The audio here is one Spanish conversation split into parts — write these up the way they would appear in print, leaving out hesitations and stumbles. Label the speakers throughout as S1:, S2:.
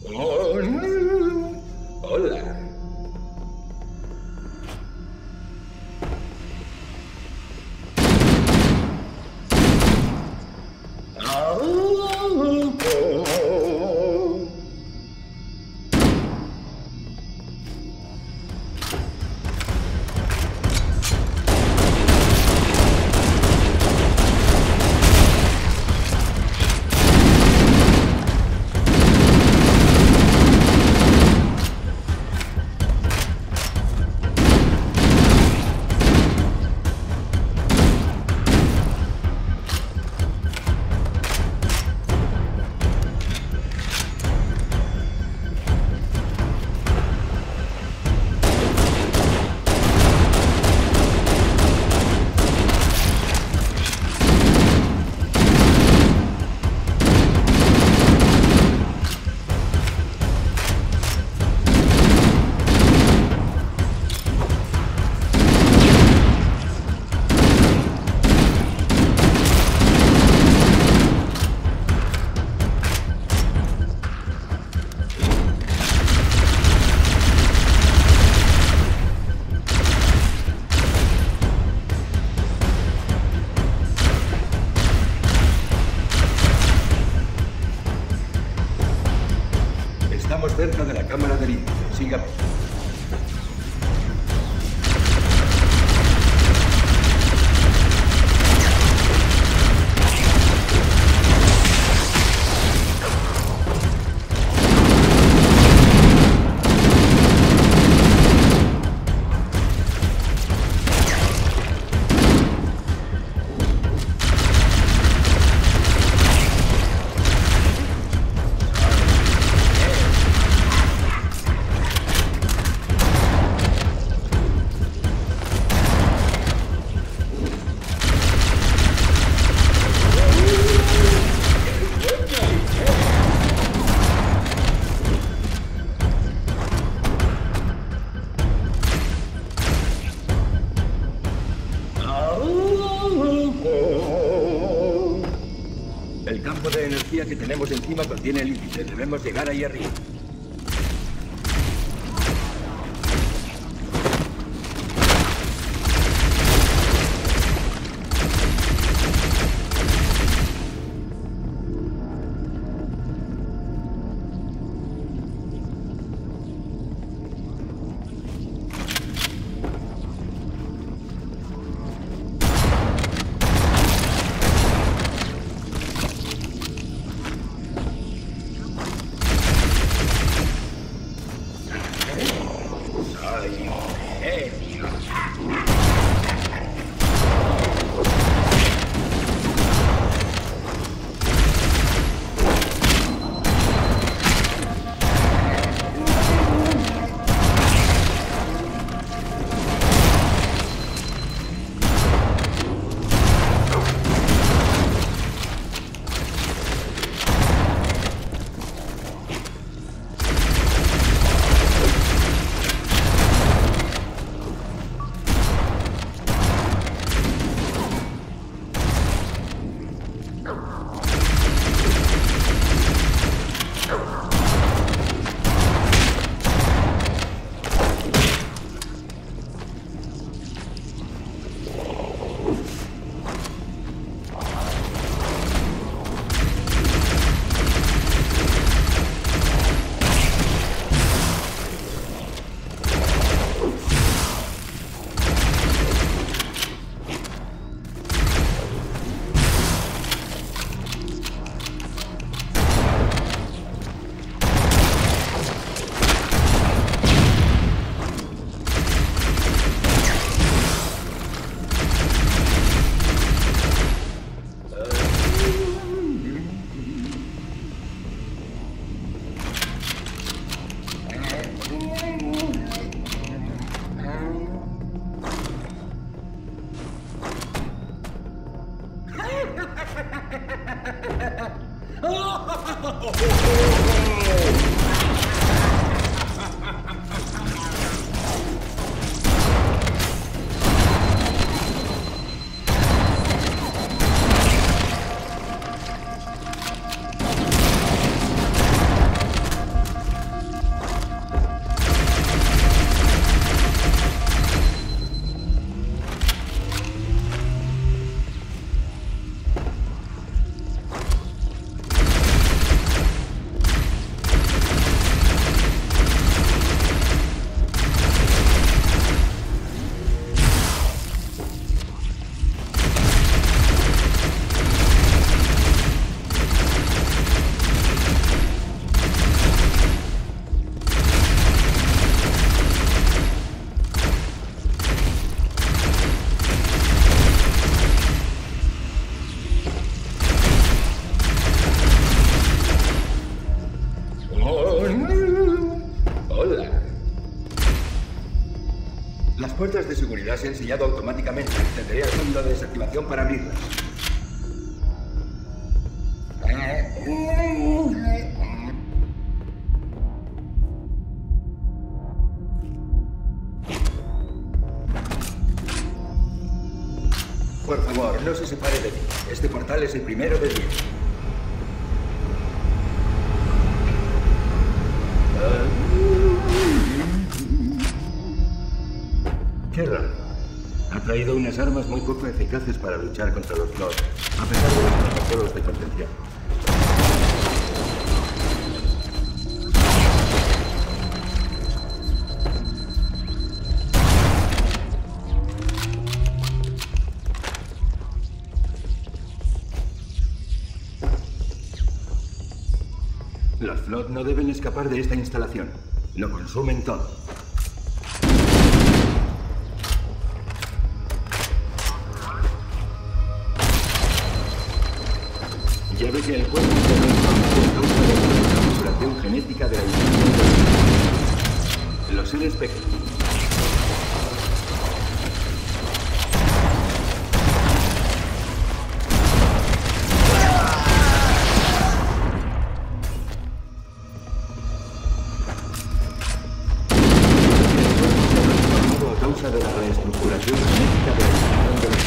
S1: Oh, hola. Estamos cerca de la cámara del índice. Sigamos. El campo de energía que tenemos encima contiene el índice. Debemos llegar ahí arriba. puertas de seguridad se han sellado automáticamente. Tendré el código de desactivación para abrirlas. Por favor, no se separe de mí. Este portal es el primero de 10. Qué raro. Ha traído unas armas muy poco eficaces para luchar contra los Flood, a pesar de los protocolos de contención. Los Flood no deben escapar de esta instalación. Lo consumen todo. Ya ve que el cuerpo se ha transformado a causa de la reestructuración genética de la infección del... Los seres pequeños. A causa de la reestructuración genética de la infección del...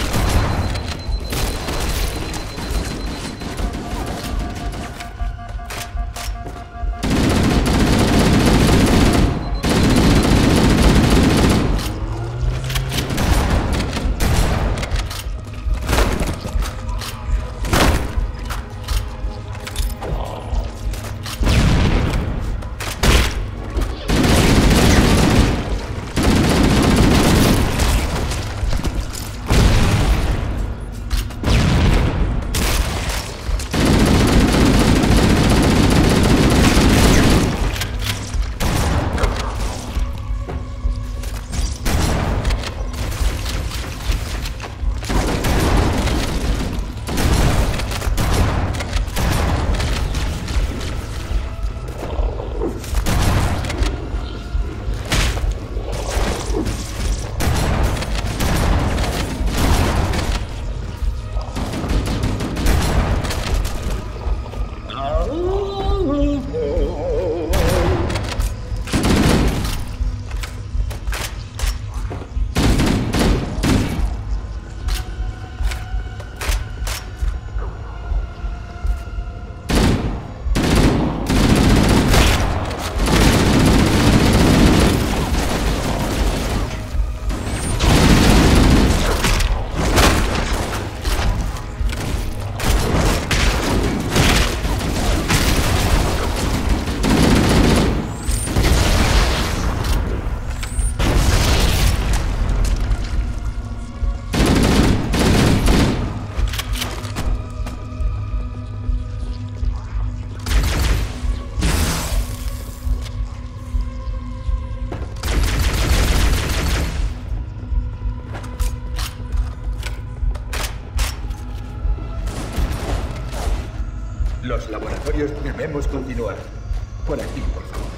S1: Los laboratorios debemos continuar. Por aquí, por favor.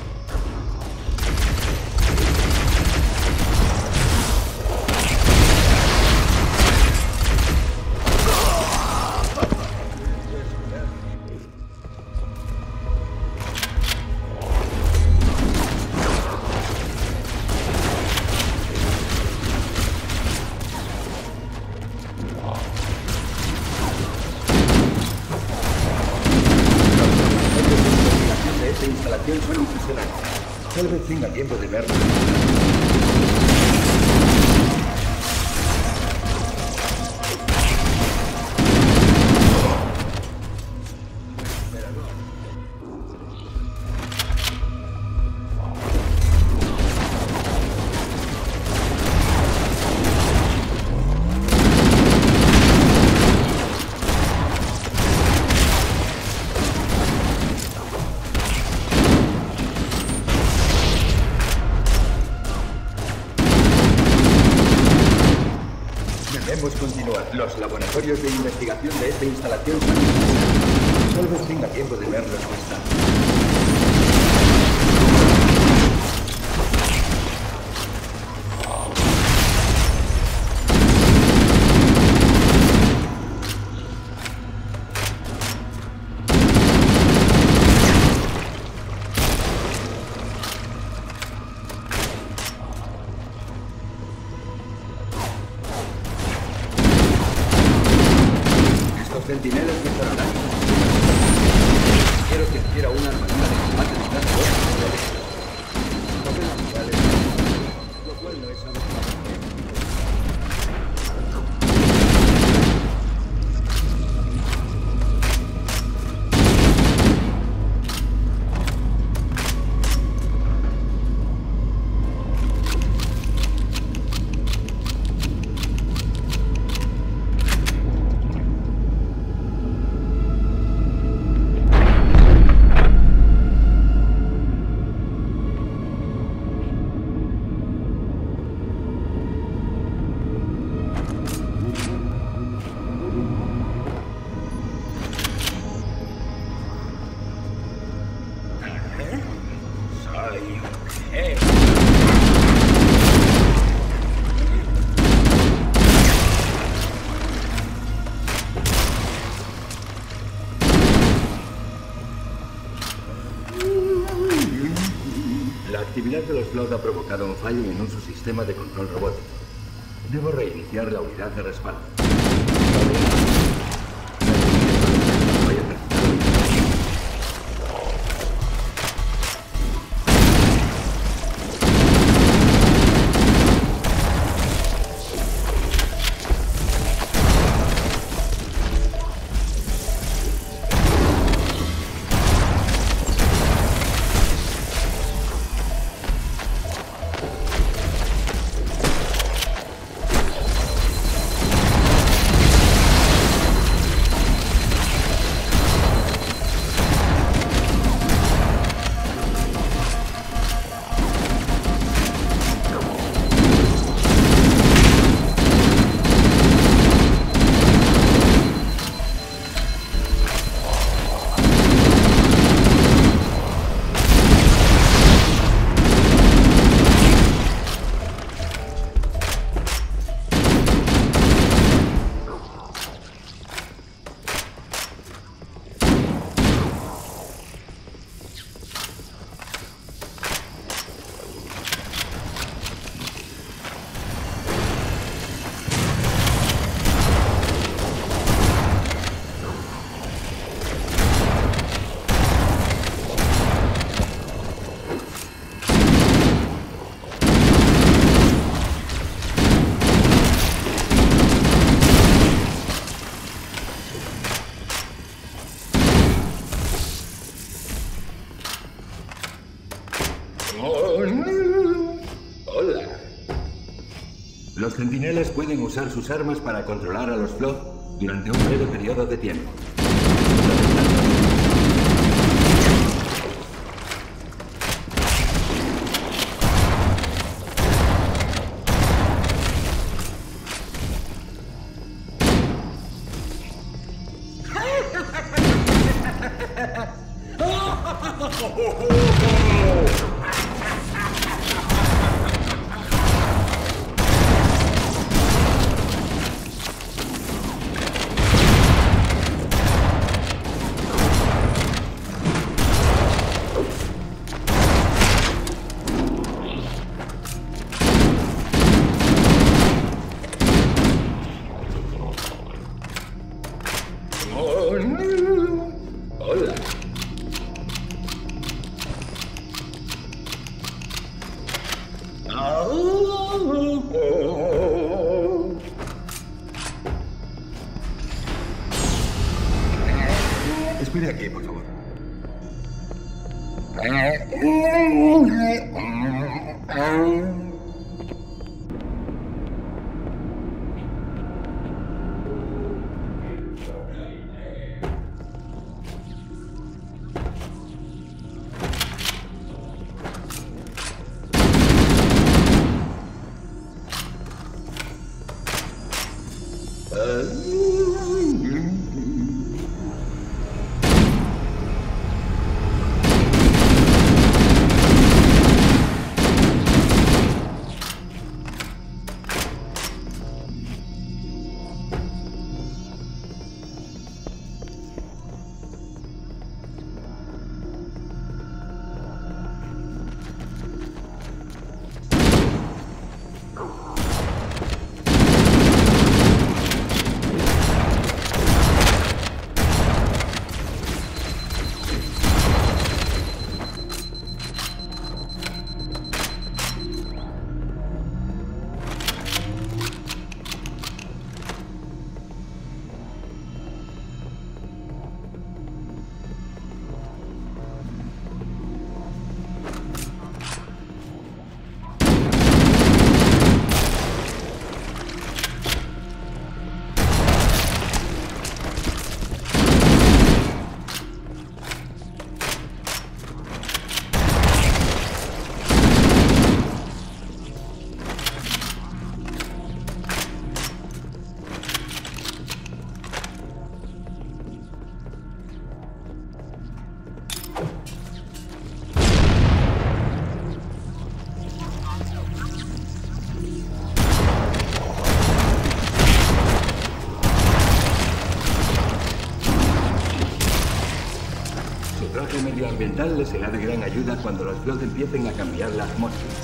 S1: Esta instalación son impresionantes. Tal vez tenga tiempo de verlo. Debemos continuar. Los laboratorios de investigación de esta instalación son impresionantes. Tal vez tenga tiempo de verlos más tarde. centinelas mejorarán. Quiero que adquiera una armadura de combate de clase 2. Lo cual no es algo fácil. La actividad de los Flood ha provocado un fallo en un subsistema de control robótico. Debo reiniciar la unidad de respaldo. Hola. Los centinelas pueden usar sus armas para controlar a los Flood durante un breve periodo de tiempo. Hola. Espere aquí, por favor. Su traje medioambiental le será de gran ayuda cuando los Flood empiecen a cambiar la atmósfera.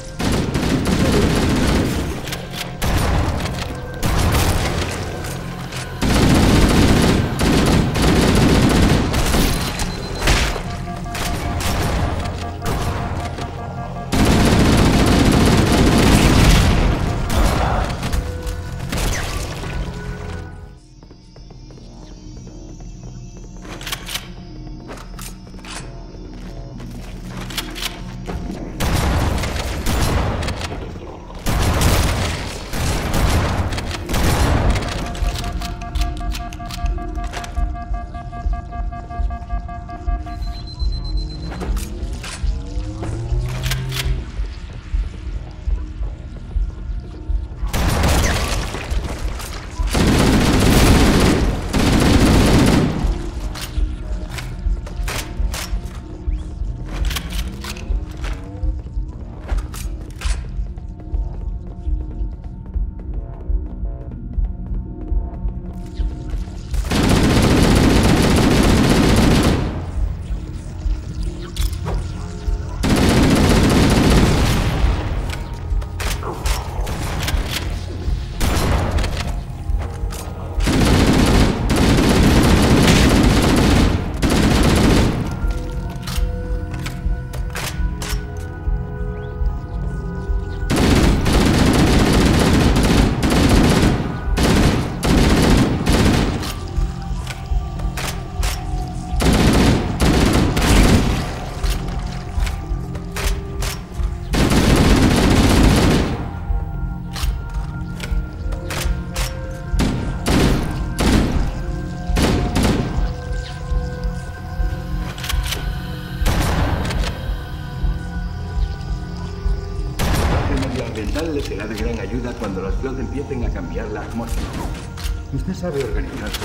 S1: Le será de gran ayuda cuando los Flood empiecen a cambiar la atmósfera. Usted sabe organizarse.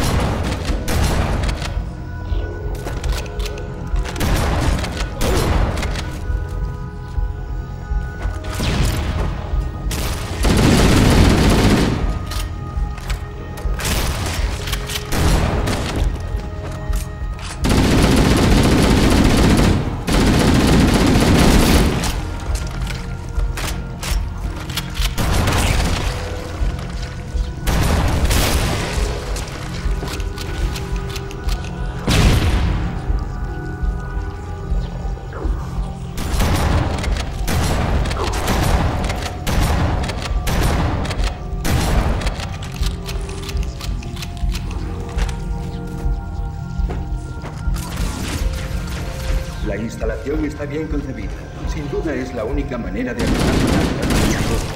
S1: La instalación está bien concebida. Sin duda es la única manera de ayudar.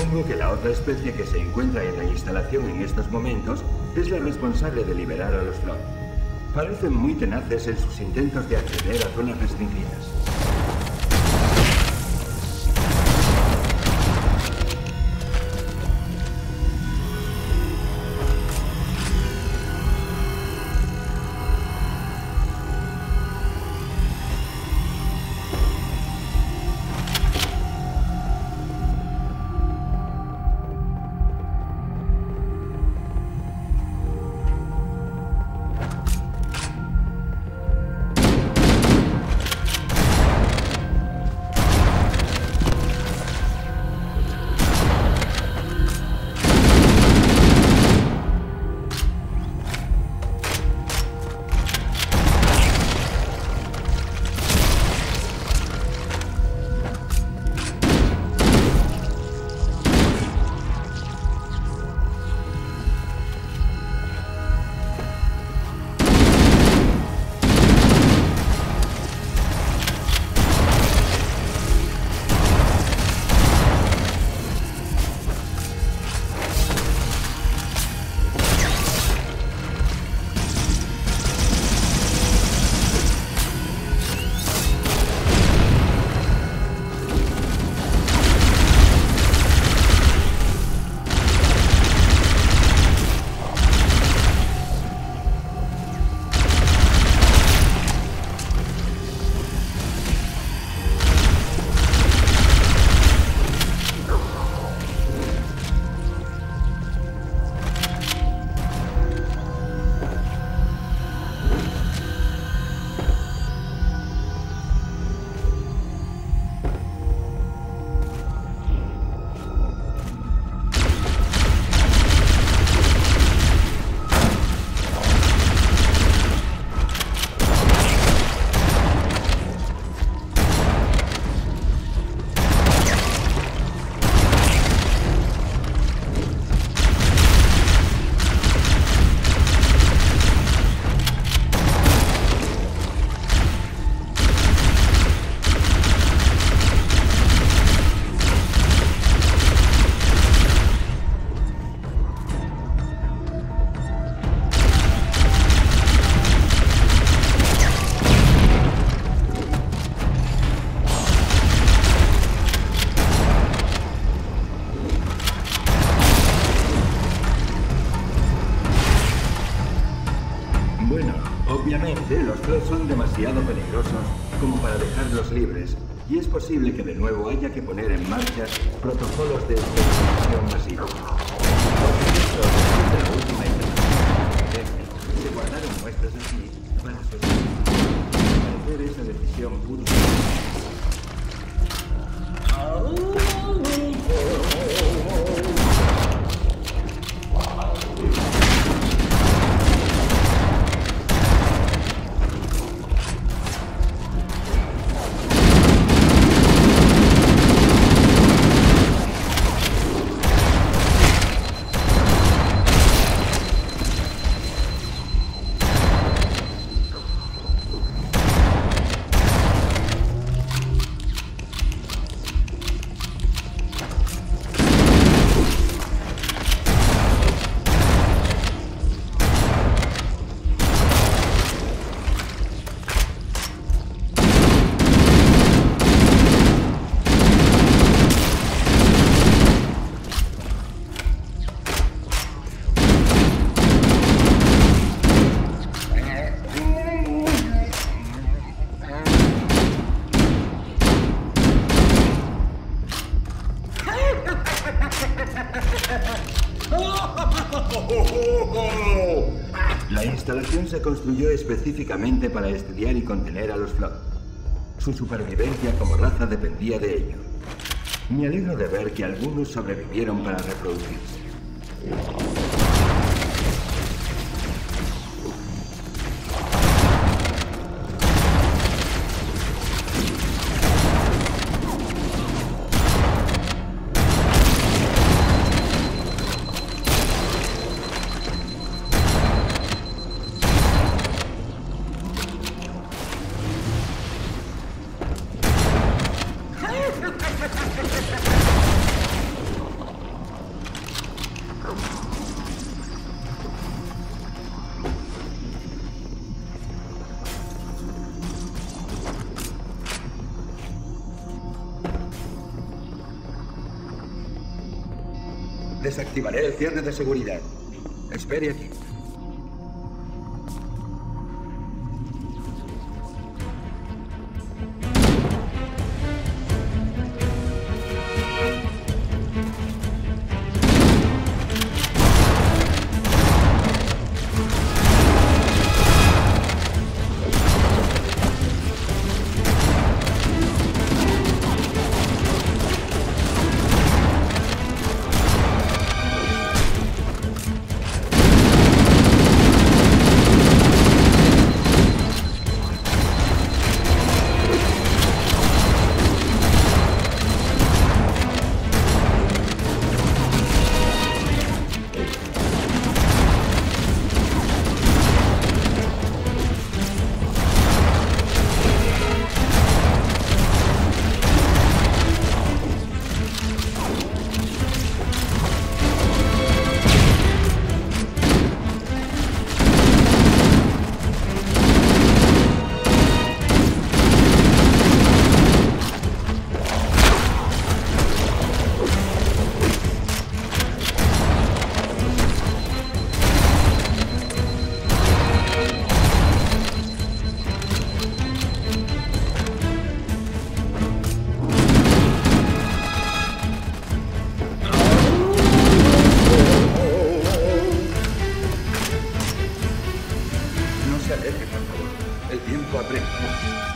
S1: Supongo que la otra especie que se encuentra en la instalación en estos momentos es la responsable de liberar a los Flood. Parecen muy tenaces en sus intentos de acceder a zonas restringidas. Obviamente, los Flood son demasiado peligrosos como para dejarlos libres, y es posible que de nuevo haya que poner en marcha protocolos de exterminación masiva. Por supuesto, después de la última intervención, se guardaron muestras así para sostener. Al parecer, esa decisión pudo ser. La instalación se construyó específicamente para estudiar y contener a los Flood. Su supervivencia como raza dependía de ello. Me alegro de ver que algunos sobrevivieron para reproducirse. desactivaré el cierre de seguridad. Espere aquí. El tiempo apremia.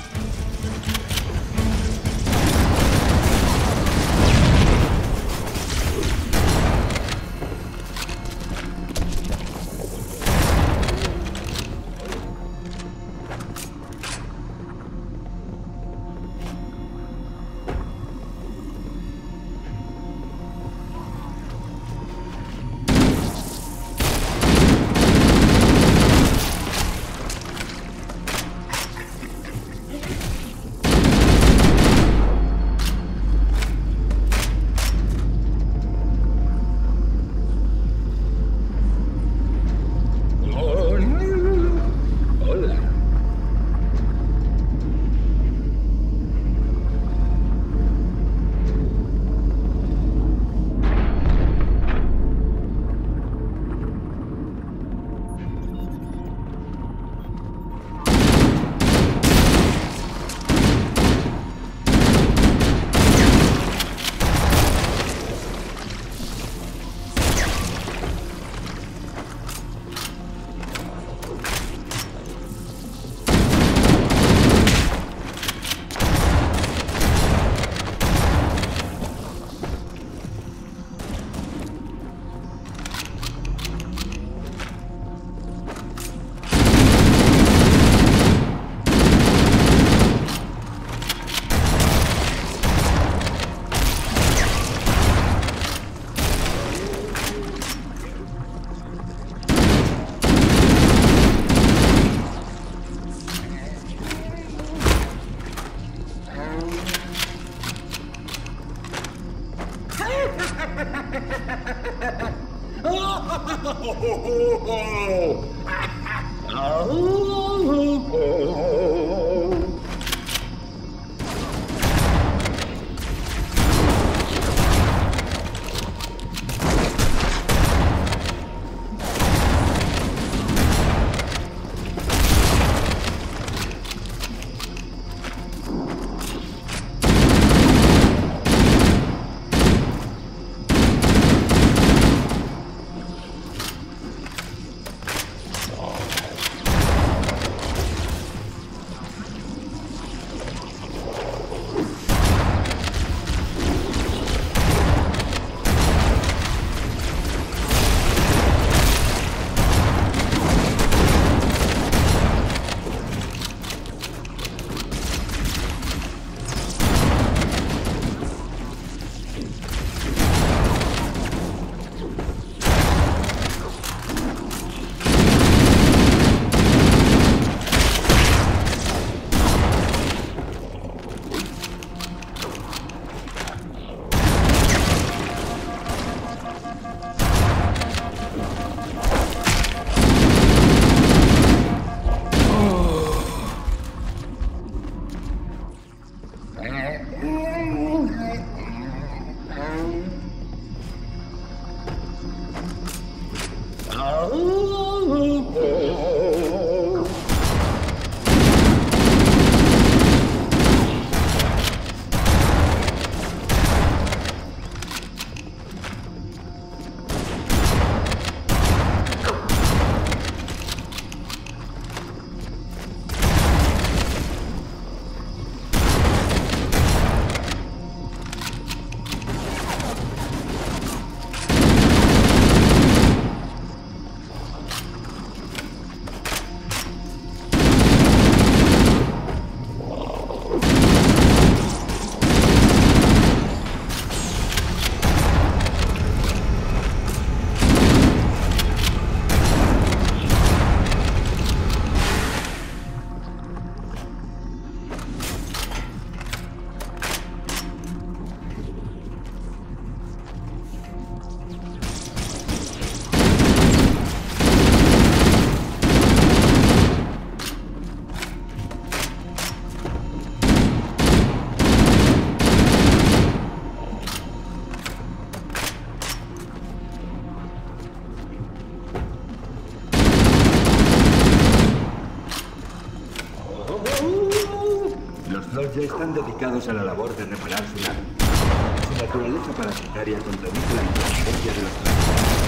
S1: Floyd ya están dedicados a la labor de reparar su nave. Su naturaleza parasitaria contradice la inteligencia de los planetas.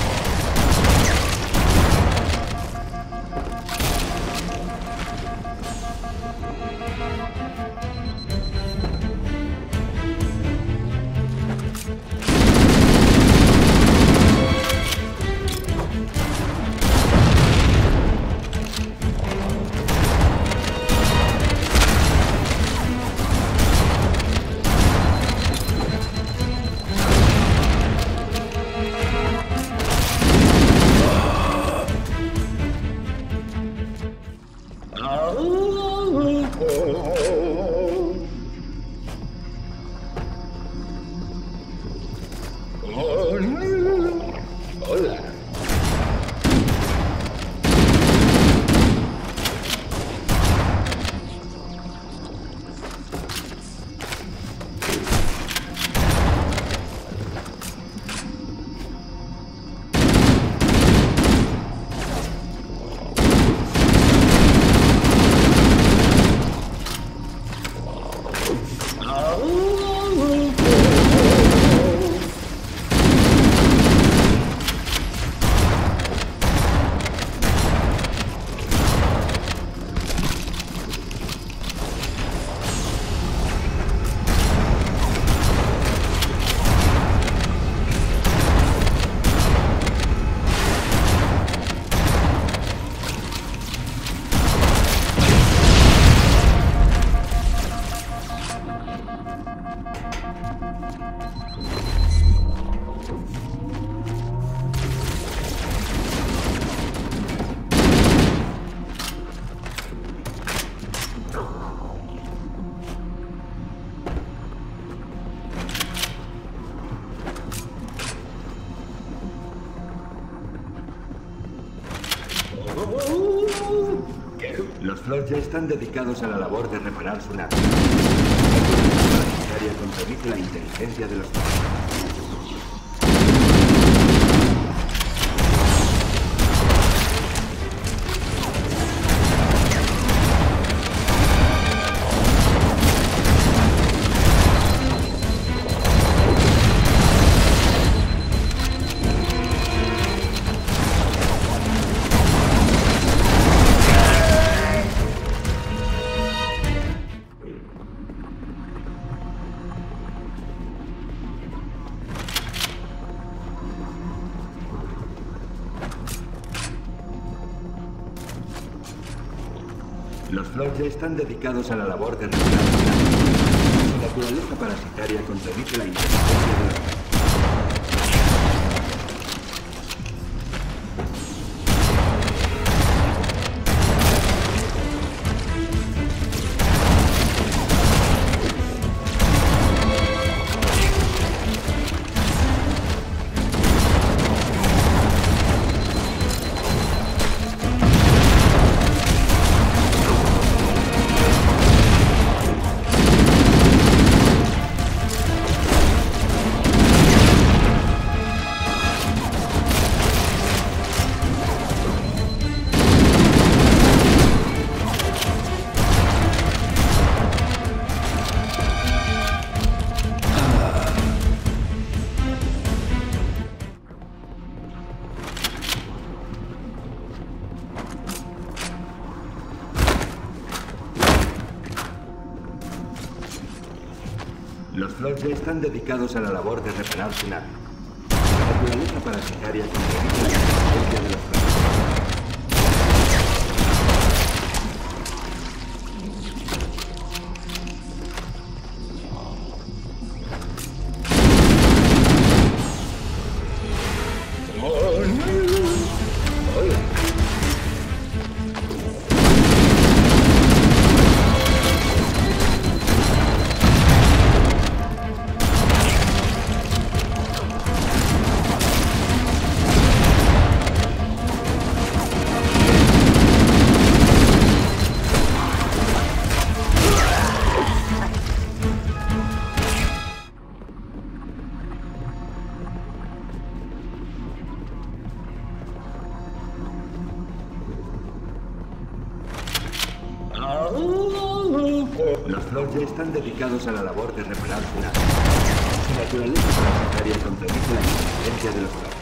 S1: Hola. Los Floyd ya están dedicados a la labor de reparar su nave. La parasitaria contradice la inteligencia de los planetas. Los Floyd ya están dedicados a la labor de reparar su nave. Su naturaleza parasitaria contradice la inteligencia de los planetas. Los Floyd ya están dedicados a la labor de reparar su nave. La naturaleza parasitaria contradice la inteligencia de los planetas. Los Flots ya están dedicados a la labor de reparar ciudades. Su naturaleza parasitaria contradice la inteligencia de los Flots.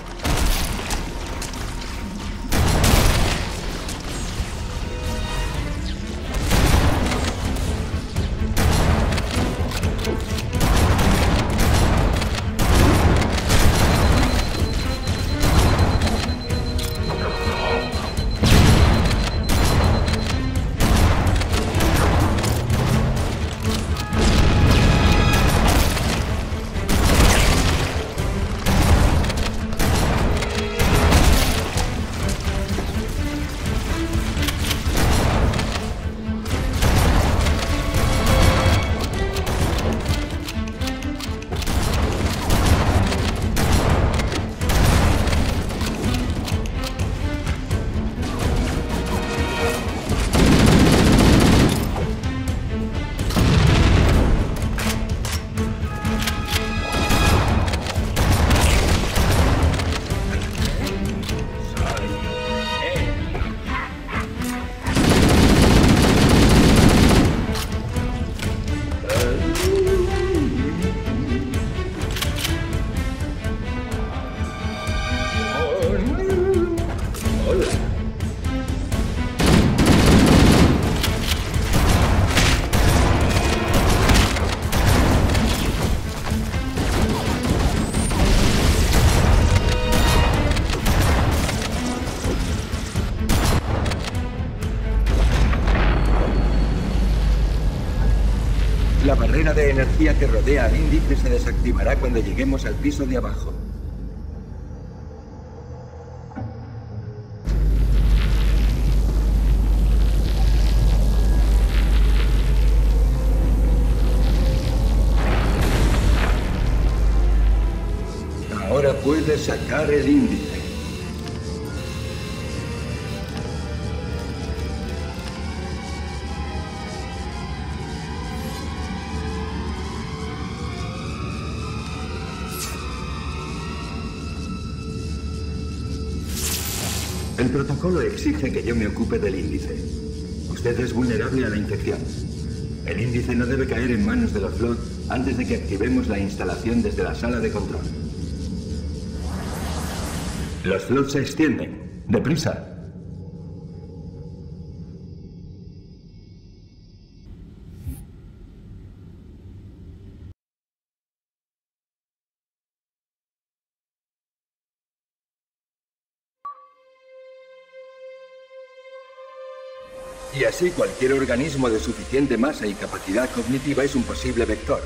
S1: La barrera de energía que rodea al índice se desactivará cuando lleguemos al piso de abajo. Ahora puedes sacar el índice. El protocolo exige que yo me ocupe del índice. Usted es vulnerable a la infección. El índice no debe caer en manos de los Flots antes de que activemos la instalación desde la sala de control. Los Flots se extienden. ¡Deprisa! Y así cualquier organismo de suficiente masa y capacidad cognitiva es un posible vector.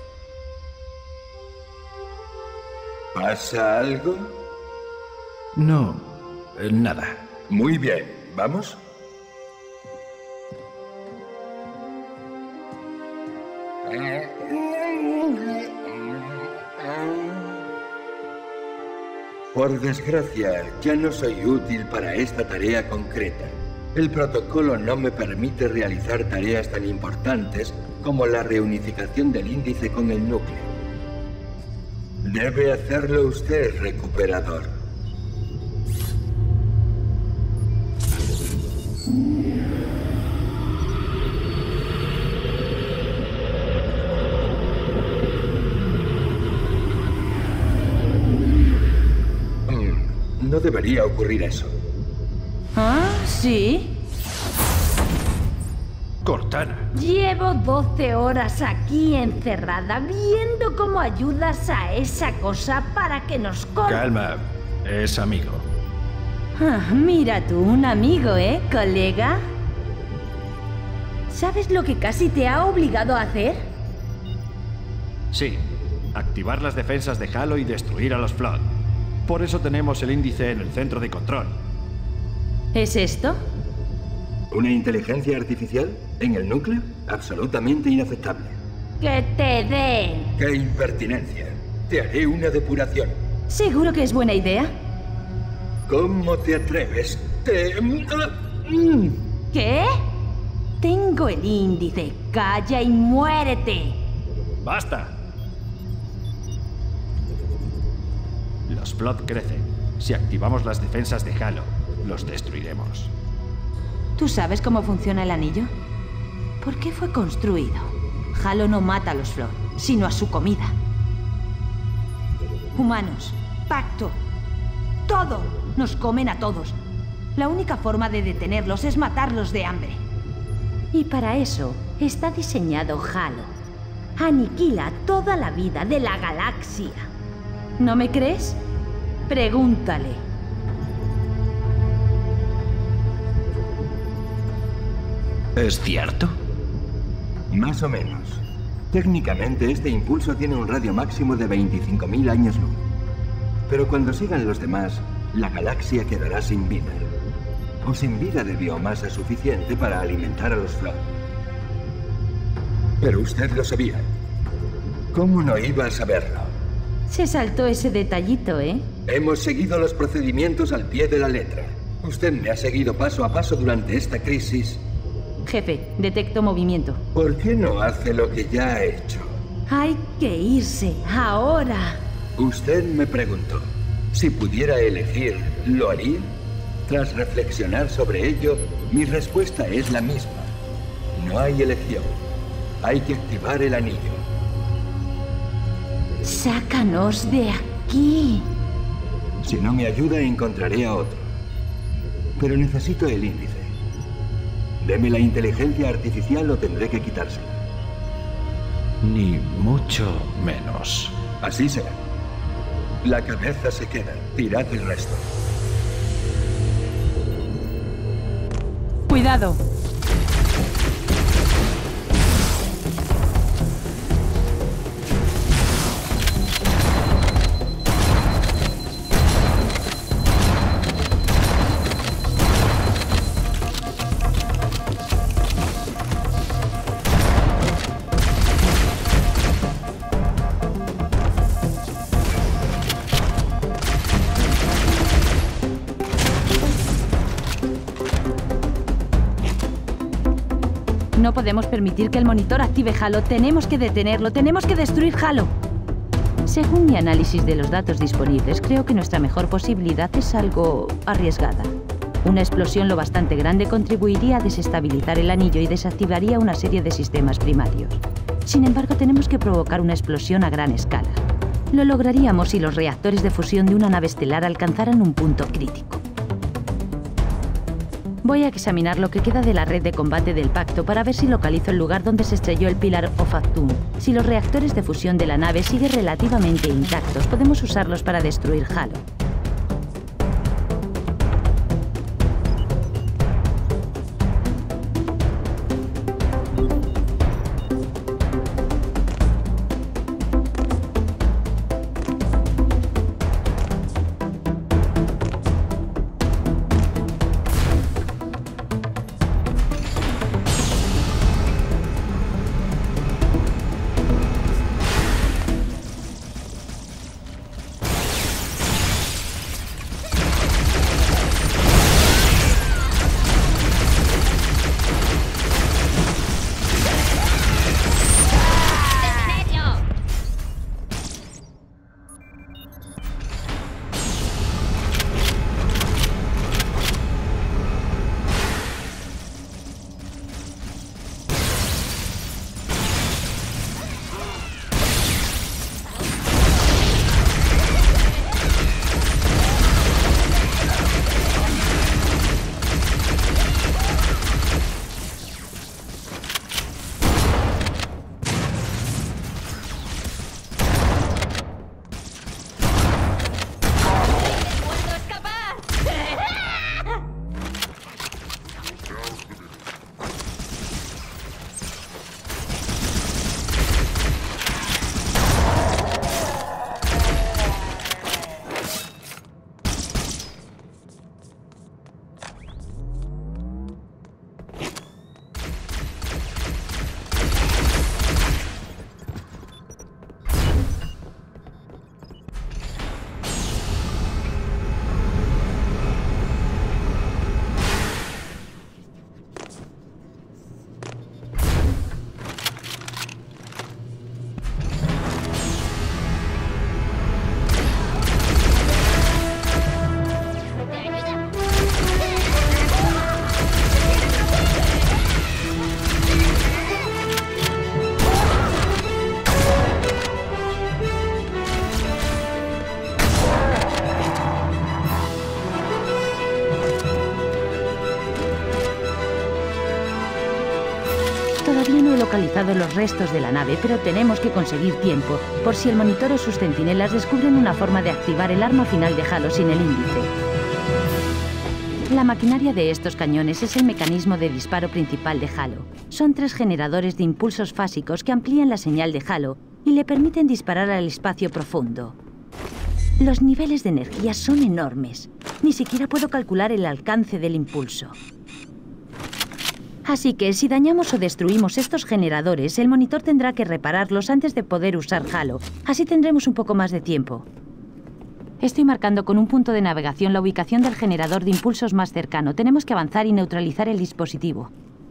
S1: ¿Pasa algo?
S2: No, nada.
S1: Muy bien, ¿vamos? Por desgracia, ya no soy útil para esta tarea concreta. El protocolo no me permite realizar tareas tan importantes como la reunificación del índice con el núcleo. Debe hacerlo usted, recuperador. No debería ocurrir eso.
S3: ¿Ah, sí?
S2: Cortana.
S3: Llevo 12 horas aquí encerrada viendo cómo ayudas a esa cosa para que nos
S2: Calma, es amigo.
S3: Ah, mira tú, un amigo, ¿eh, colega? ¿Sabes lo que casi te ha obligado a hacer?
S2: Sí, activar las defensas de Halo y destruir a los Flots. Por eso tenemos el índice en el centro de control.
S3: ¿Es esto?
S1: ¿Una inteligencia artificial? ¿En el núcleo? Absolutamente inaceptable.
S3: ¡Que te den!
S1: ¡Qué impertinencia! Te haré una depuración.
S3: ¿Seguro que es buena idea?
S1: ¿Cómo te atreves?
S3: ¿Qué? Tengo el índice. Calla y muérete.
S2: ¡Basta! Los Flots crecen. Si activamos las defensas de Halo, los destruiremos.
S3: ¿Tú sabes cómo funciona el anillo? ¿Por qué fue construido? Halo no mata a los Flood, sino a su comida. Humanos, pacto, todo. Nos comen a todos. La única forma de detenerlos es matarlos de hambre. Y para eso está diseñado Halo. Aniquila toda la vida de la galaxia. ¿No me crees? Pregúntale.
S2: ¿Es cierto?
S1: Más o menos. Técnicamente, este impulso tiene un radio máximo de 25.000 años luz. Pero cuando sigan los demás, la galaxia quedará sin vida. O sin vida de biomasa suficiente para alimentar a los Flood. Pero usted lo sabía. ¿Cómo no iba a saberlo?
S3: Se saltó ese detallito, ¿eh?
S1: Hemos seguido los procedimientos al pie de la letra. Usted me ha seguido paso a paso durante esta crisis.
S3: Jefe, detecto movimiento.
S1: ¿Por qué no hace lo que ya ha hecho?
S3: Hay que irse, ahora.
S1: Usted me preguntó, si pudiera elegir, ¿lo haría? Tras reflexionar sobre ello, mi respuesta es la misma. No hay elección. Hay que activar el anillo.
S3: Sácanos de aquí.
S1: Si no me ayuda, encontraré a otro. Pero necesito el índice. Deme la inteligencia artificial o tendré que quitársela.
S2: Ni mucho menos.
S1: Así será. La cabeza se queda. Tirad el resto.
S3: Cuidado. No podemos permitir que el monitor active Halo. Tenemos que detenerlo. Tenemos que destruir Halo. Según mi análisis de los datos disponibles, creo que nuestra mejor posibilidad es algo arriesgada. Una explosión lo bastante grande contribuiría a desestabilizar el anillo y desactivaría una serie de sistemas primarios. Sin embargo, tenemos que provocar una explosión a gran escala. Lo lograríamos si los reactores de fusión de una nave estelar alcanzaran un punto crítico. Voy a examinar lo que queda de la red de combate del Pacto para ver si localizo el lugar donde se estrelló el Pillar of Atum. Si los reactores de fusión de la nave siguen relativamente intactos, podemos usarlos para destruir Halo. Todavía no he localizado los restos de la nave, pero tenemos que conseguir tiempo, por si el monitor o sus centinelas descubren una forma de activar el arma final de Halo sin el índice. La maquinaria de estos cañones es el mecanismo de disparo principal de Halo. Son 3 generadores de impulsos fásicos que amplían la señal de Halo y le permiten disparar al espacio profundo. Los niveles de energía son enormes. Ni siquiera puedo calcular el alcance del impulso. Así que si dañamos o destruimos estos generadores, el monitor tendrá que repararlos antes de poder usar Halo. Así tendremos un poco más de tiempo. Estoy marcando con un punto de navegación la ubicación del generador de impulsos más cercano. Tenemos que avanzar y neutralizar el dispositivo.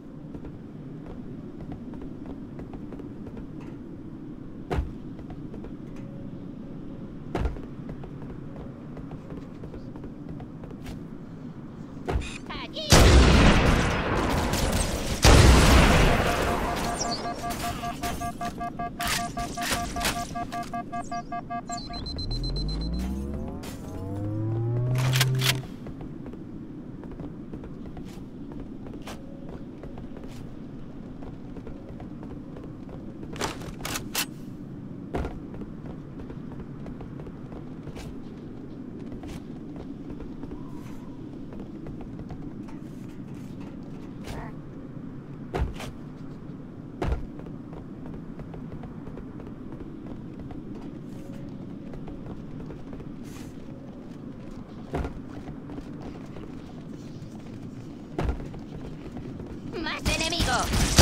S4: ¡Más enemigo!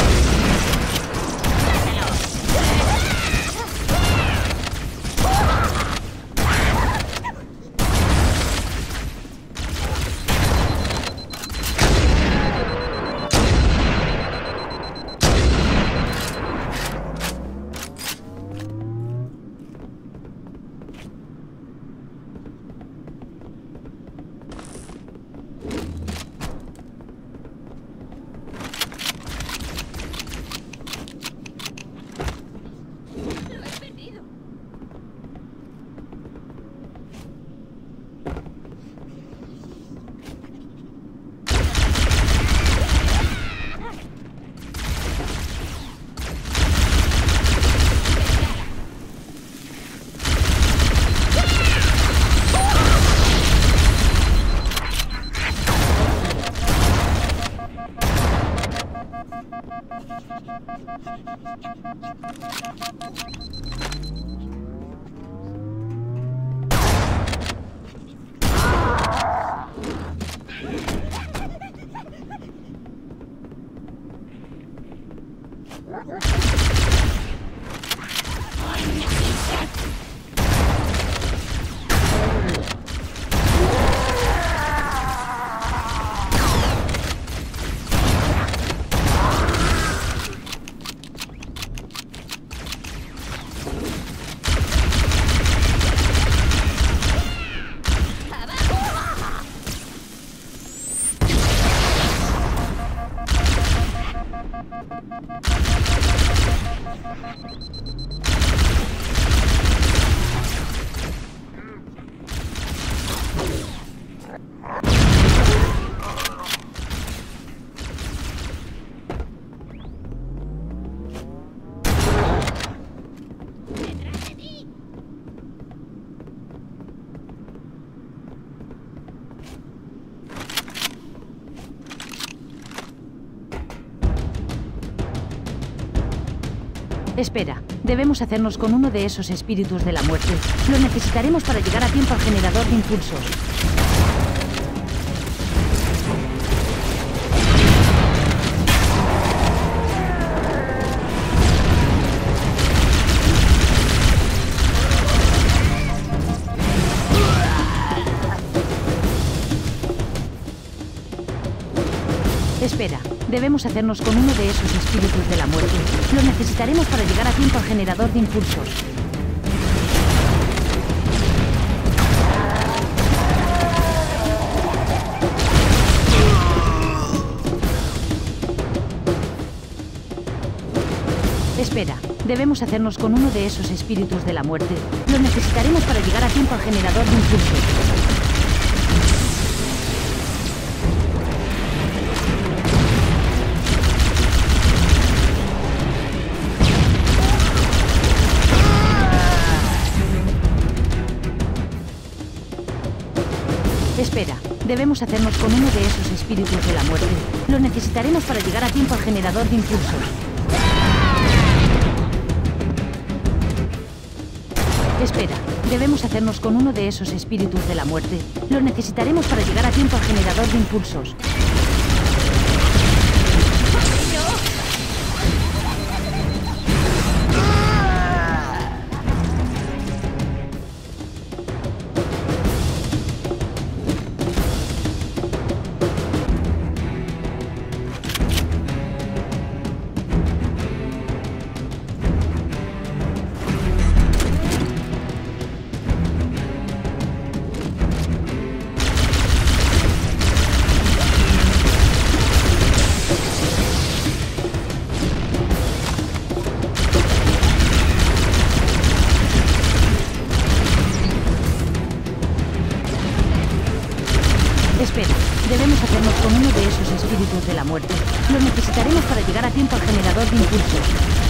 S3: Espera, debemos hacernos con uno de esos espíritus de la muerte. Lo necesitaremos para llegar a tiempo al generador de impulsos. Espera, debemos hacernos con uno de esos espíritus de la muerte. Lo necesitaremos para llegar a tiempo al generador de impulsos. Espera, debemos hacernos con uno de esos espíritus de la muerte. Lo necesitaremos para llegar a tiempo al generador de impulsos. Debemos hacernos con uno de esos espíritus de la muerte. Lo necesitaremos para llegar a tiempo al generador de impulsos. Espera, debemos hacernos con uno de esos espíritus de la muerte. Lo necesitaremos para llegar a tiempo al generador de impulsos. Espera, debemos hacernos con uno de esos espíritus de la muerte. Lo necesitaremos para llegar a tiempo al generador de impulsos.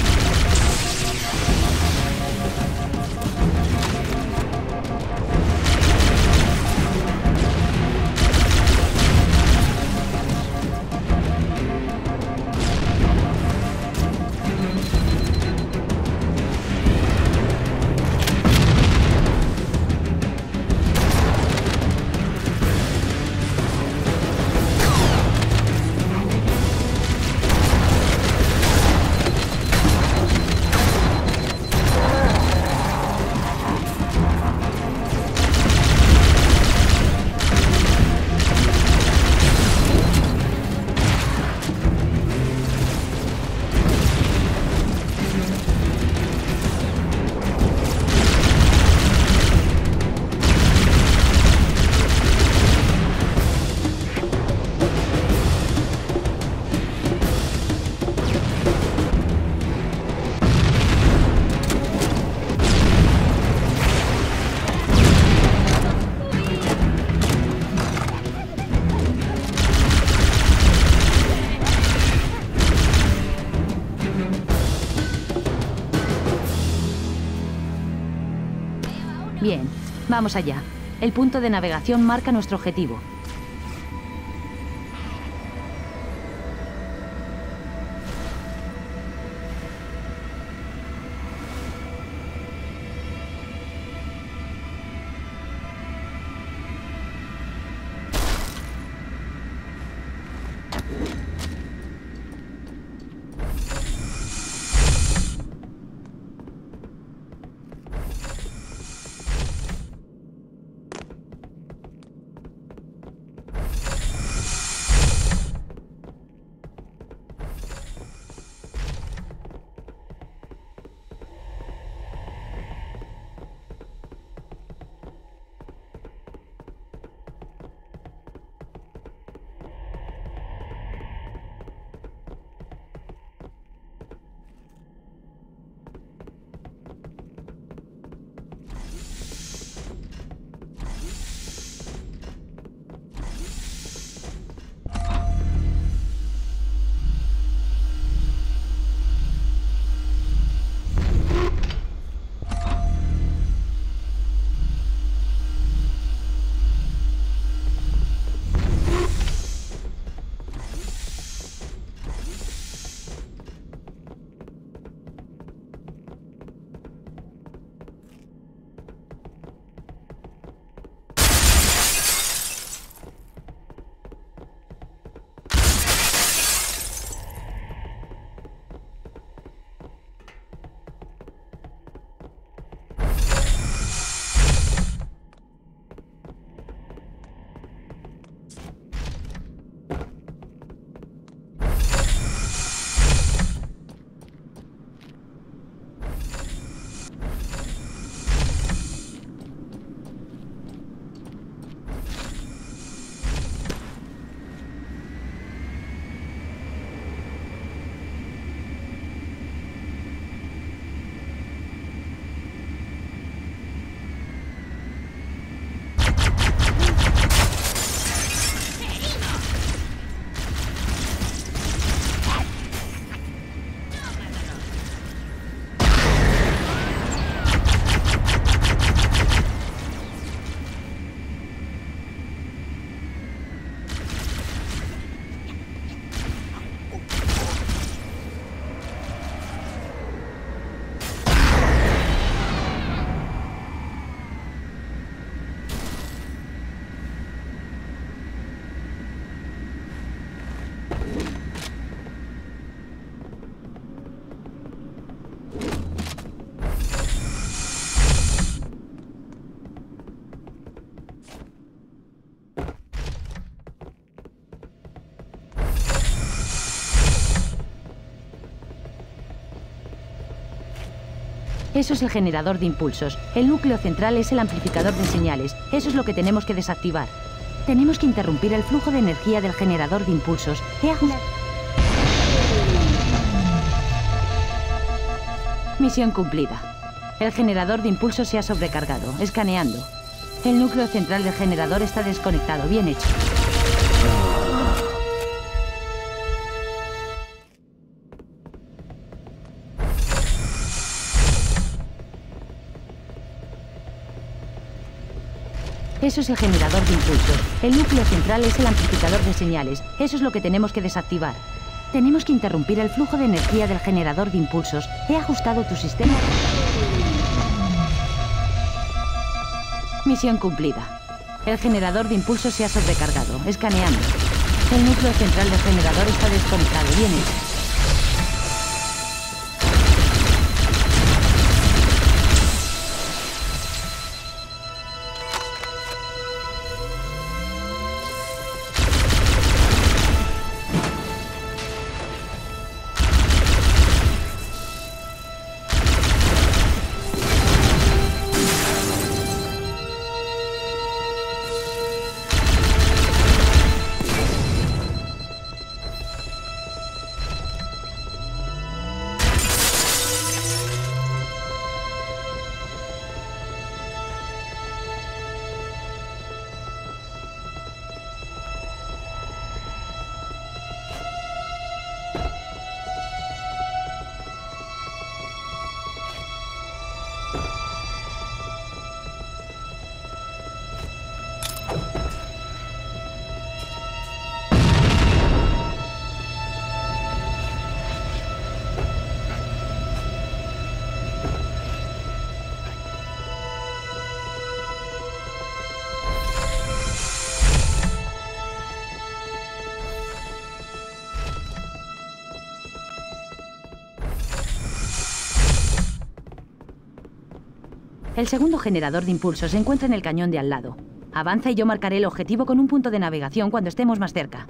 S3: Bien, vamos allá. El punto de navegación marca nuestro objetivo. Eso es el generador de impulsos. El núcleo central es el amplificador de señales. Eso es lo que tenemos que desactivar. Tenemos que interrumpir el flujo de energía del generador de impulsos. Misión cumplida. El generador de impulsos se ha sobrecargado. Escaneando. El núcleo central del generador está desconectado. Bien hecho. Eso es el generador de impulsos. El núcleo central es el amplificador de señales. Eso es lo que tenemos que desactivar. Tenemos que interrumpir el flujo de energía del generador de impulsos. He ajustado tu sistema. Misión cumplida. El generador de impulsos se ha sobrecargado. Escaneando. El núcleo central del generador está desconectado. Bien hecho. El segundo generador de impulsos se encuentra en el cañón de al lado. Avanza y yo marcaré el objetivo con un punto de navegación cuando estemos más cerca.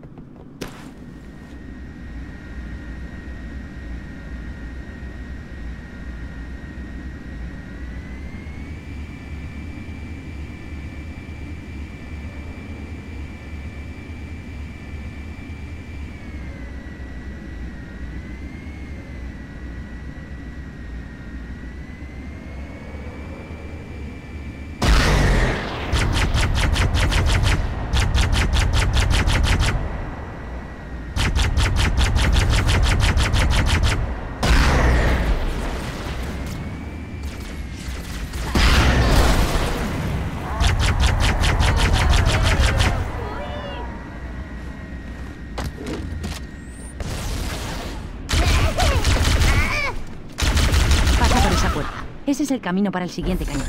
S3: Ese es el camino para el siguiente cañón.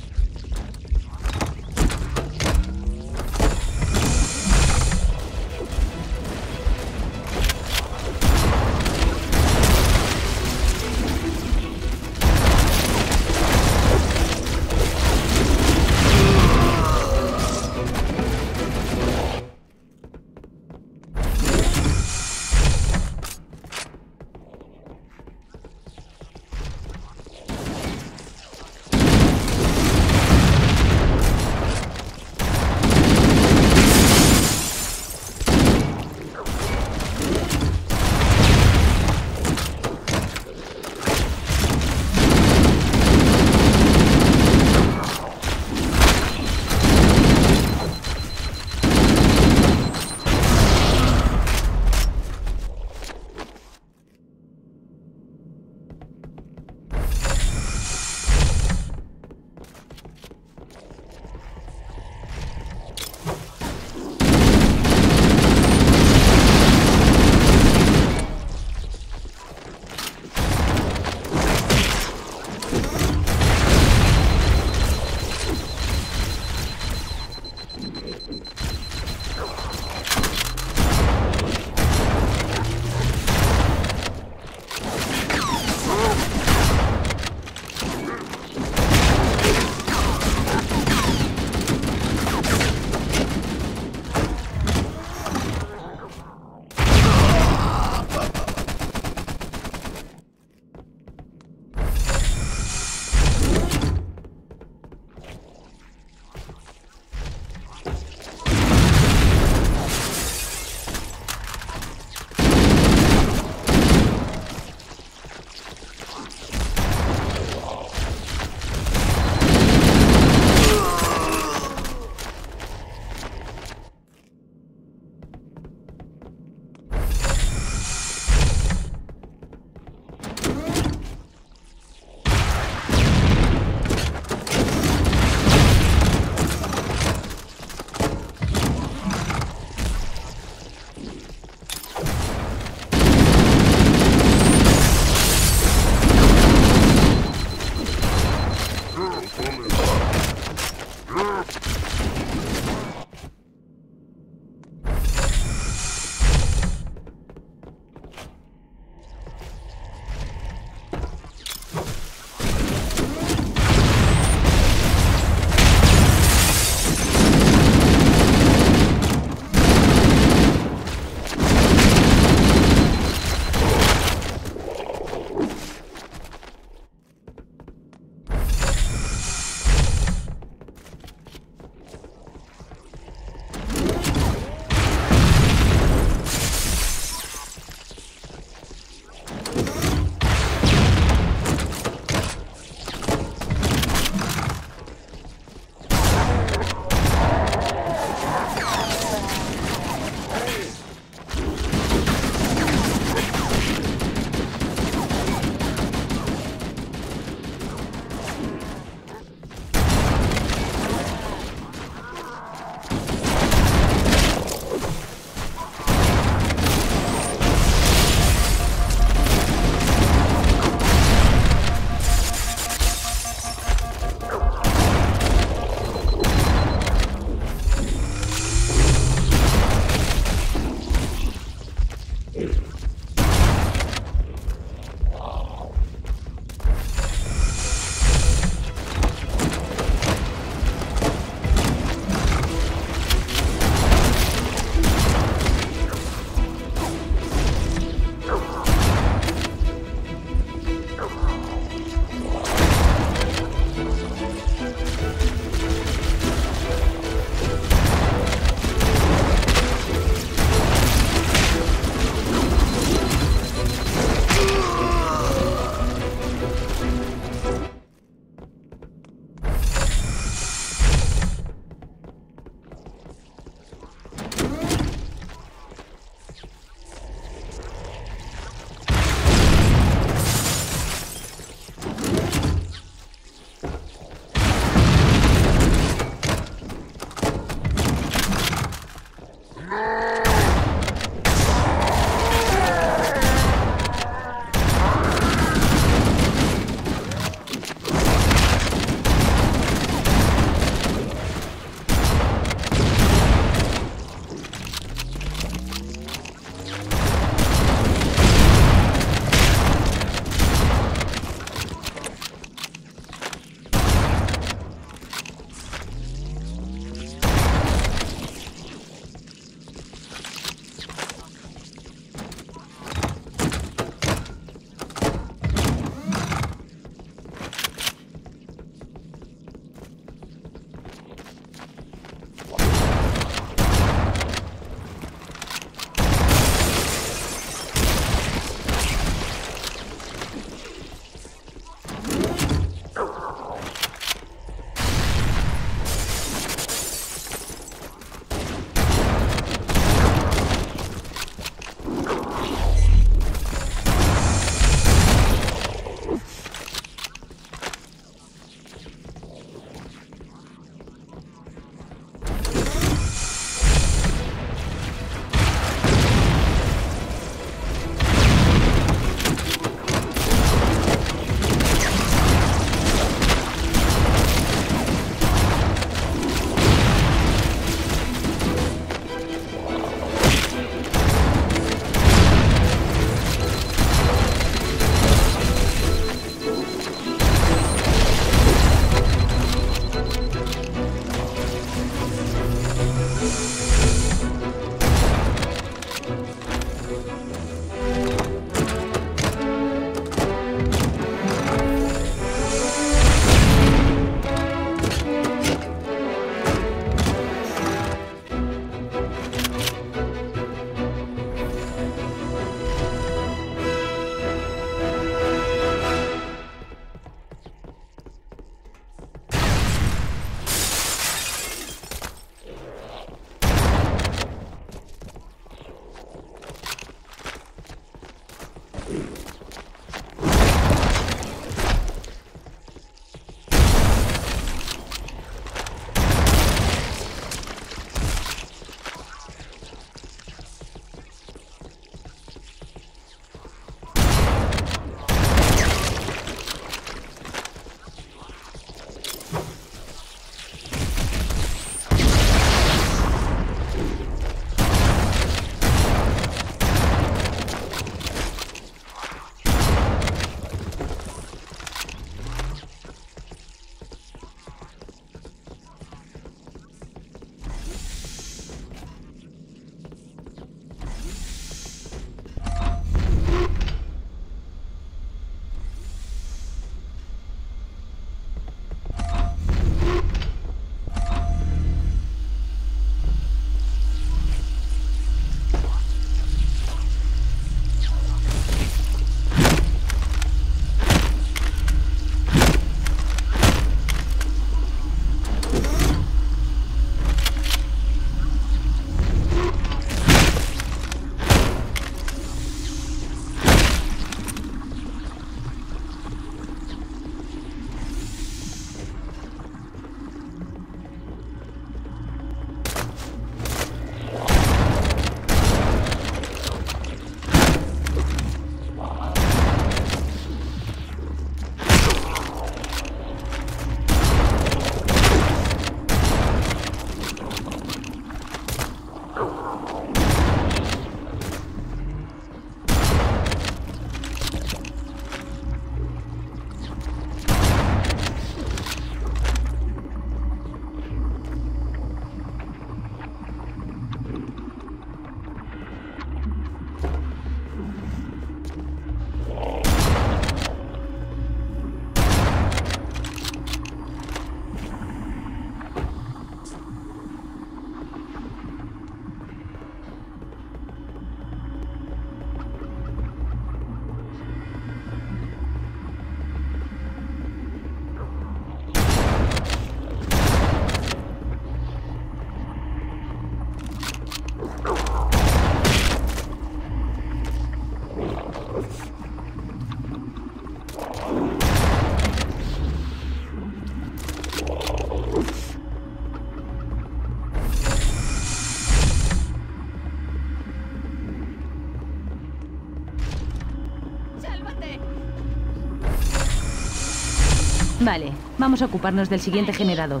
S3: Vale, vamos a ocuparnos del siguiente generador.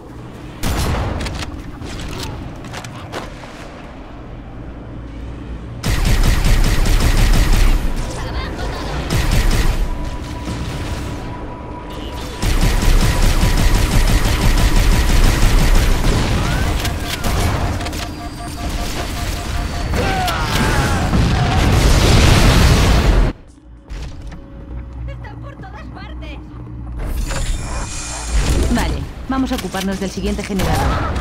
S3: Vale, vamos a ocuparnos del siguiente generador.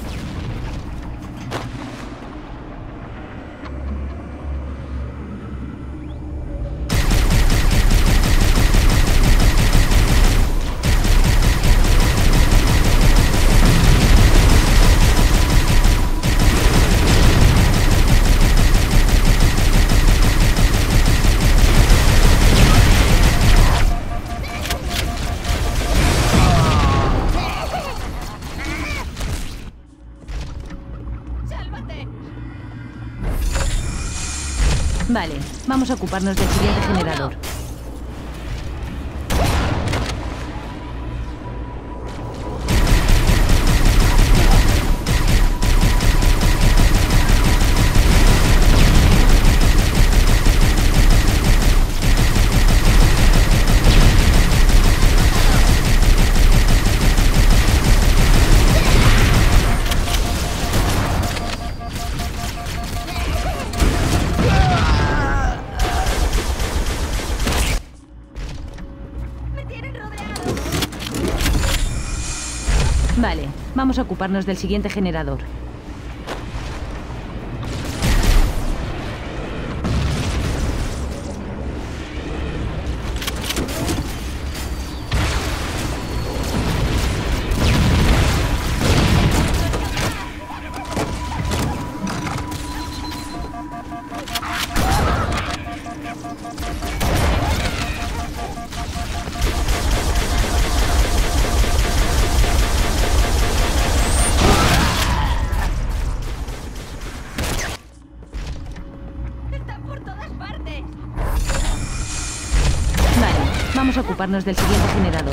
S3: Vale, vamos a ocuparnos del siguiente generador. Vale, vamos a ocuparnos del siguiente generador. Vamos a ocuparnos del siguiente generador.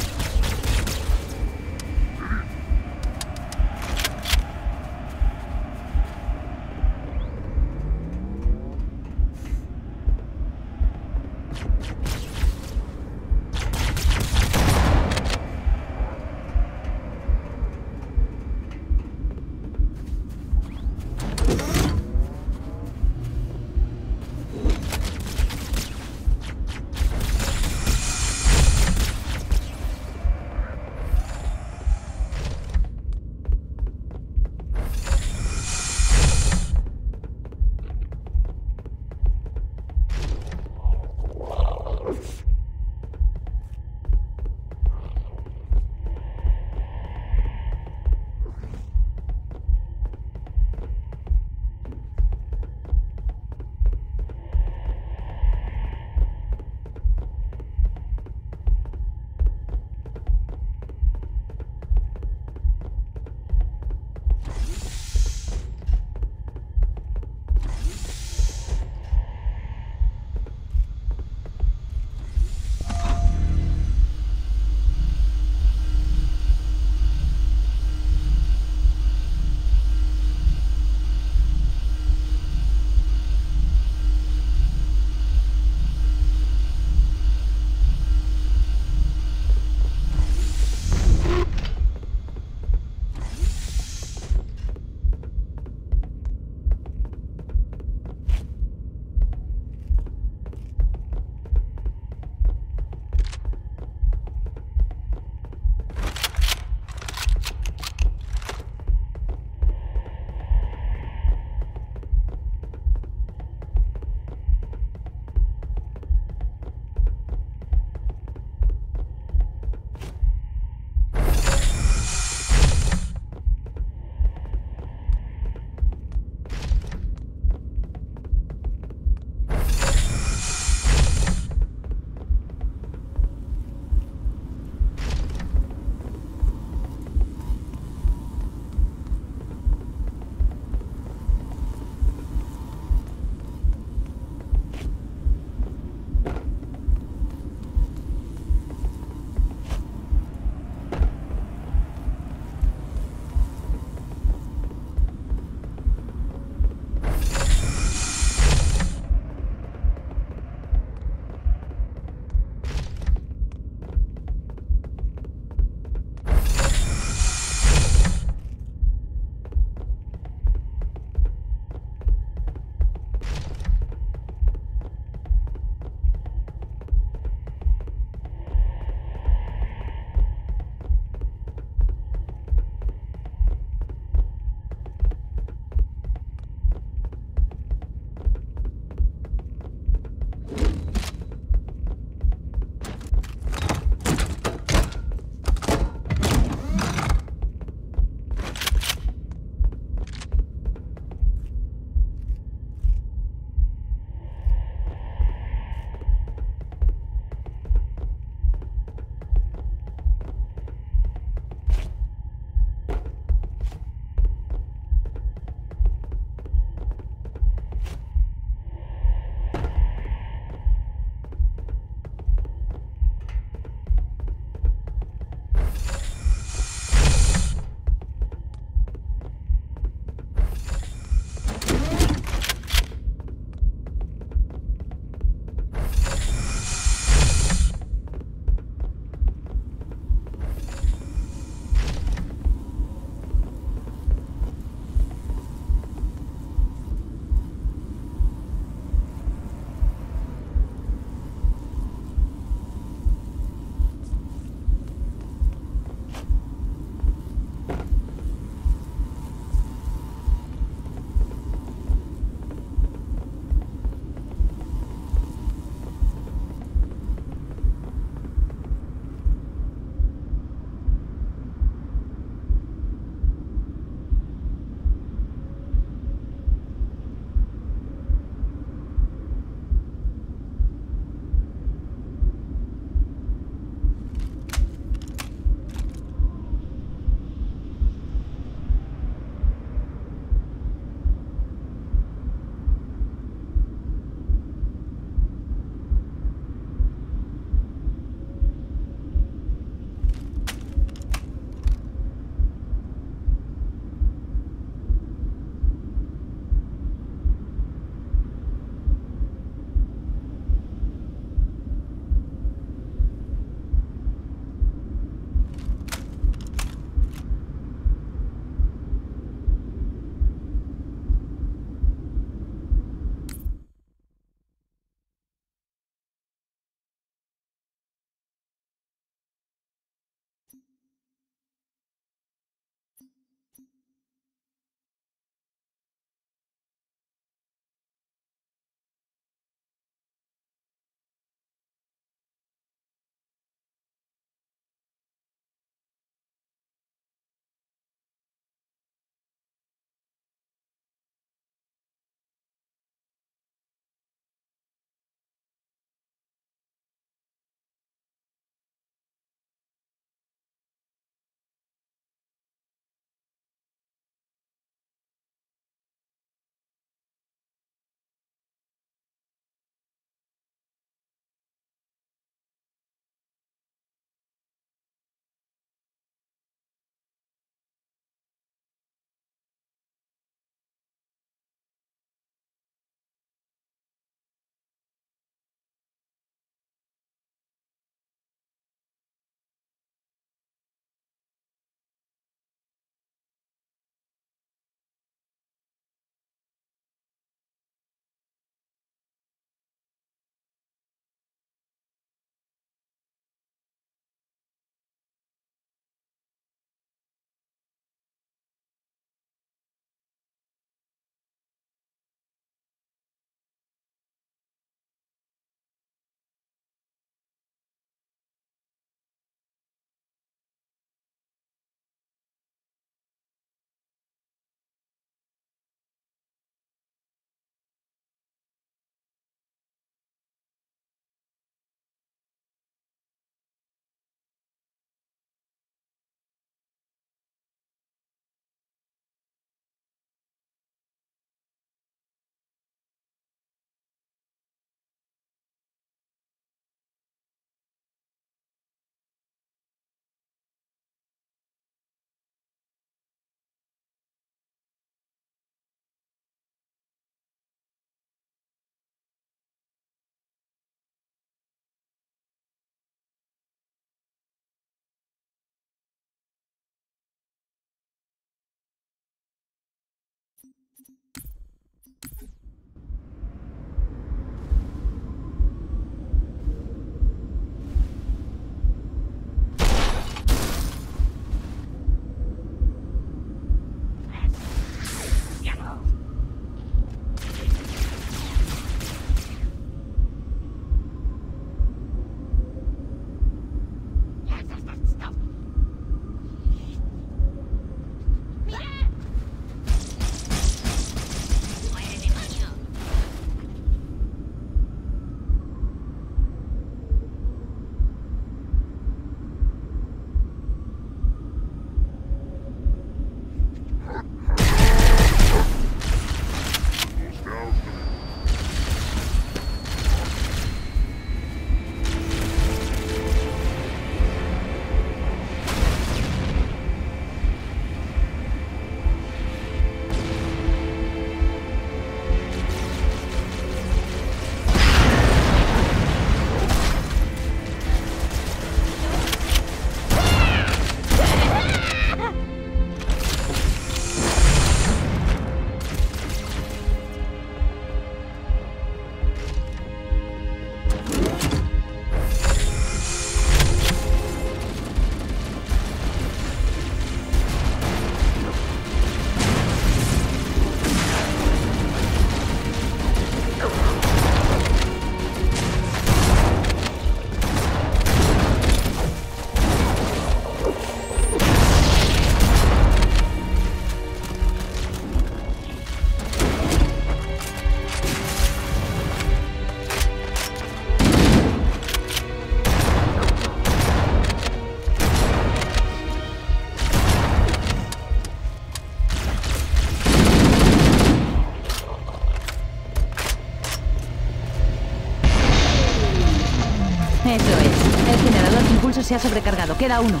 S3: Eso es. El generador de impulso se ha sobrecargado. Queda uno.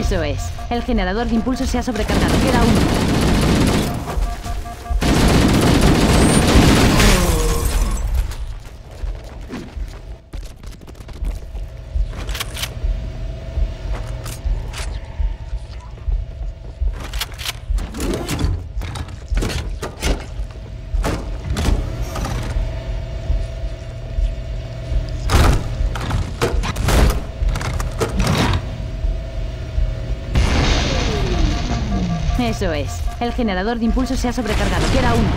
S3: Eso es. El generador de impulso se ha sobrecargado. Queda uno. Eso es. El generador de impulso se ha sobrecargado. Queda uno.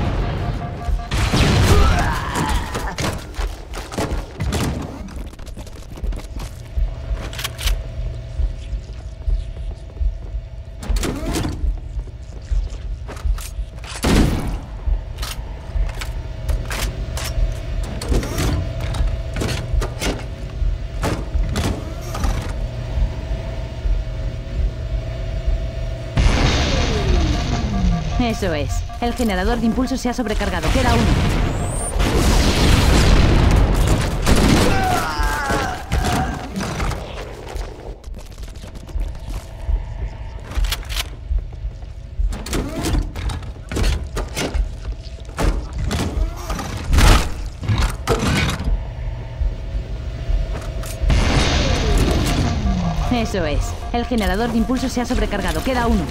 S3: Eso es. El generador de impulso se ha sobrecargado. Queda uno. Eso es. El generador de impulso se ha sobrecargado. Queda uno.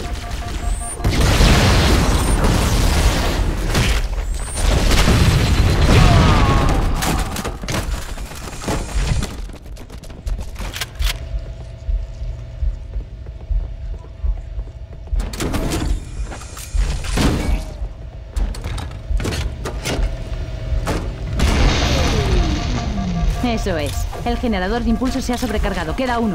S3: Eso es. El generador de impulso se ha sobrecargado. Queda uno.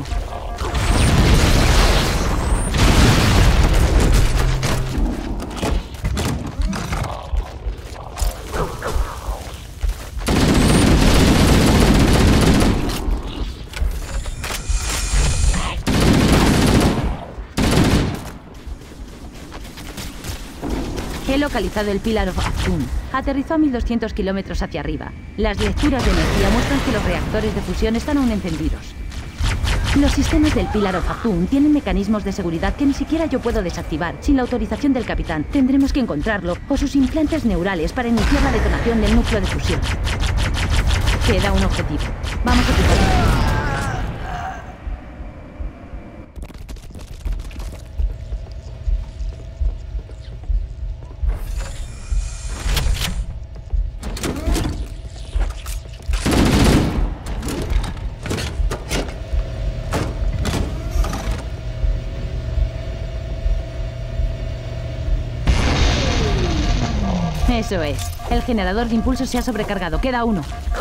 S3: He localizado el Pillar of Atum. Aterrizó a 1200 kilómetros hacia arriba. Las lecturas de energía muestran que los reactores de fusión están aún encendidos. Los sistemas del Pillar of Atum tienen mecanismos de seguridad que ni siquiera yo puedo desactivar sin la autorización del capitán. Tendremos que encontrarlo o sus implantes neurales para iniciar la detonación del núcleo de fusión. Queda un objetivo. Vamos a ocuparlo. Eso es. El generador de impulso se ha sobrecargado. Queda uno.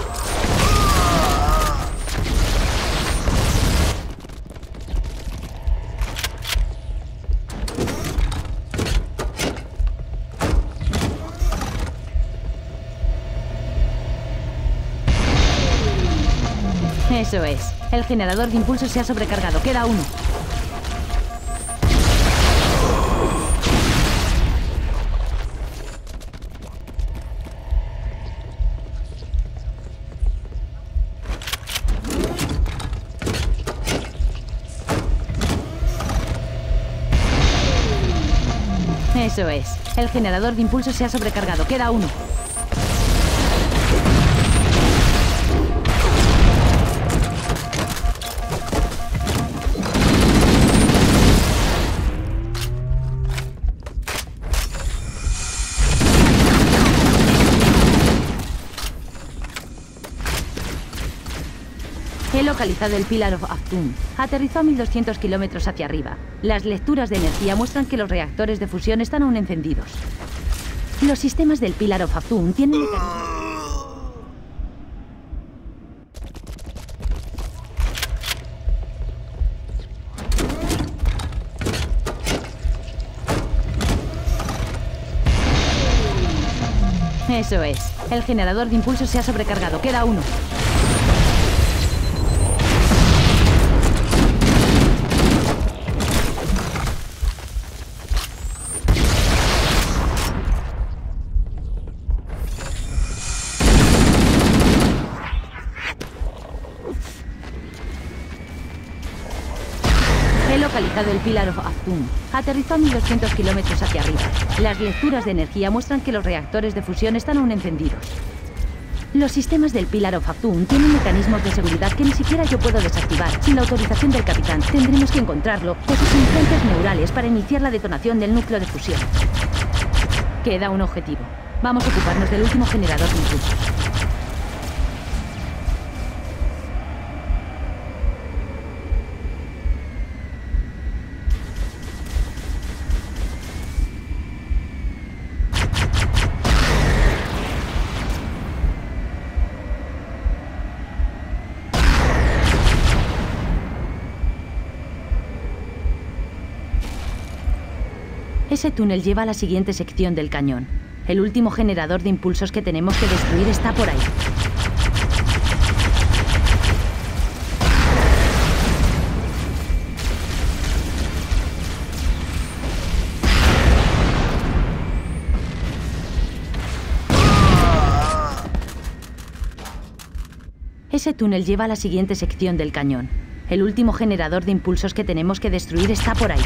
S3: Eso es. El generador de impulso se ha sobrecargado. Queda uno. Eso es. El generador de impulso se ha sobrecargado. Queda uno. He localizado el Pillar of Atum. Aterrizó a 1200 kilómetros hacia arriba. Las lecturas de energía muestran que los reactores de fusión están aún encendidos. Los sistemas del Pillar of Atum tienen Eso es. El generador de impulso se ha sobrecargado. Queda uno. localizado el Pillar of Afton. Aterrizó a 1200 kilómetros hacia arriba. Las lecturas de energía muestran que los reactores de fusión están aún encendidos. Los sistemas del Pillar of Afton tienen mecanismos de seguridad que ni siquiera yo puedo desactivar sin la autorización del capitán. Tendremos que encontrarlo con sus implantes neurales para iniciar la detonación del núcleo de fusión. Queda un objetivo. Vamos a ocuparnos del último generador de impulsos. Ese túnel lleva a la siguiente sección del cañón. El último generador de impulsos que tenemos que destruir está por ahí. Ese túnel lleva a la siguiente sección del cañón. El último generador de impulsos que tenemos que destruir está por ahí.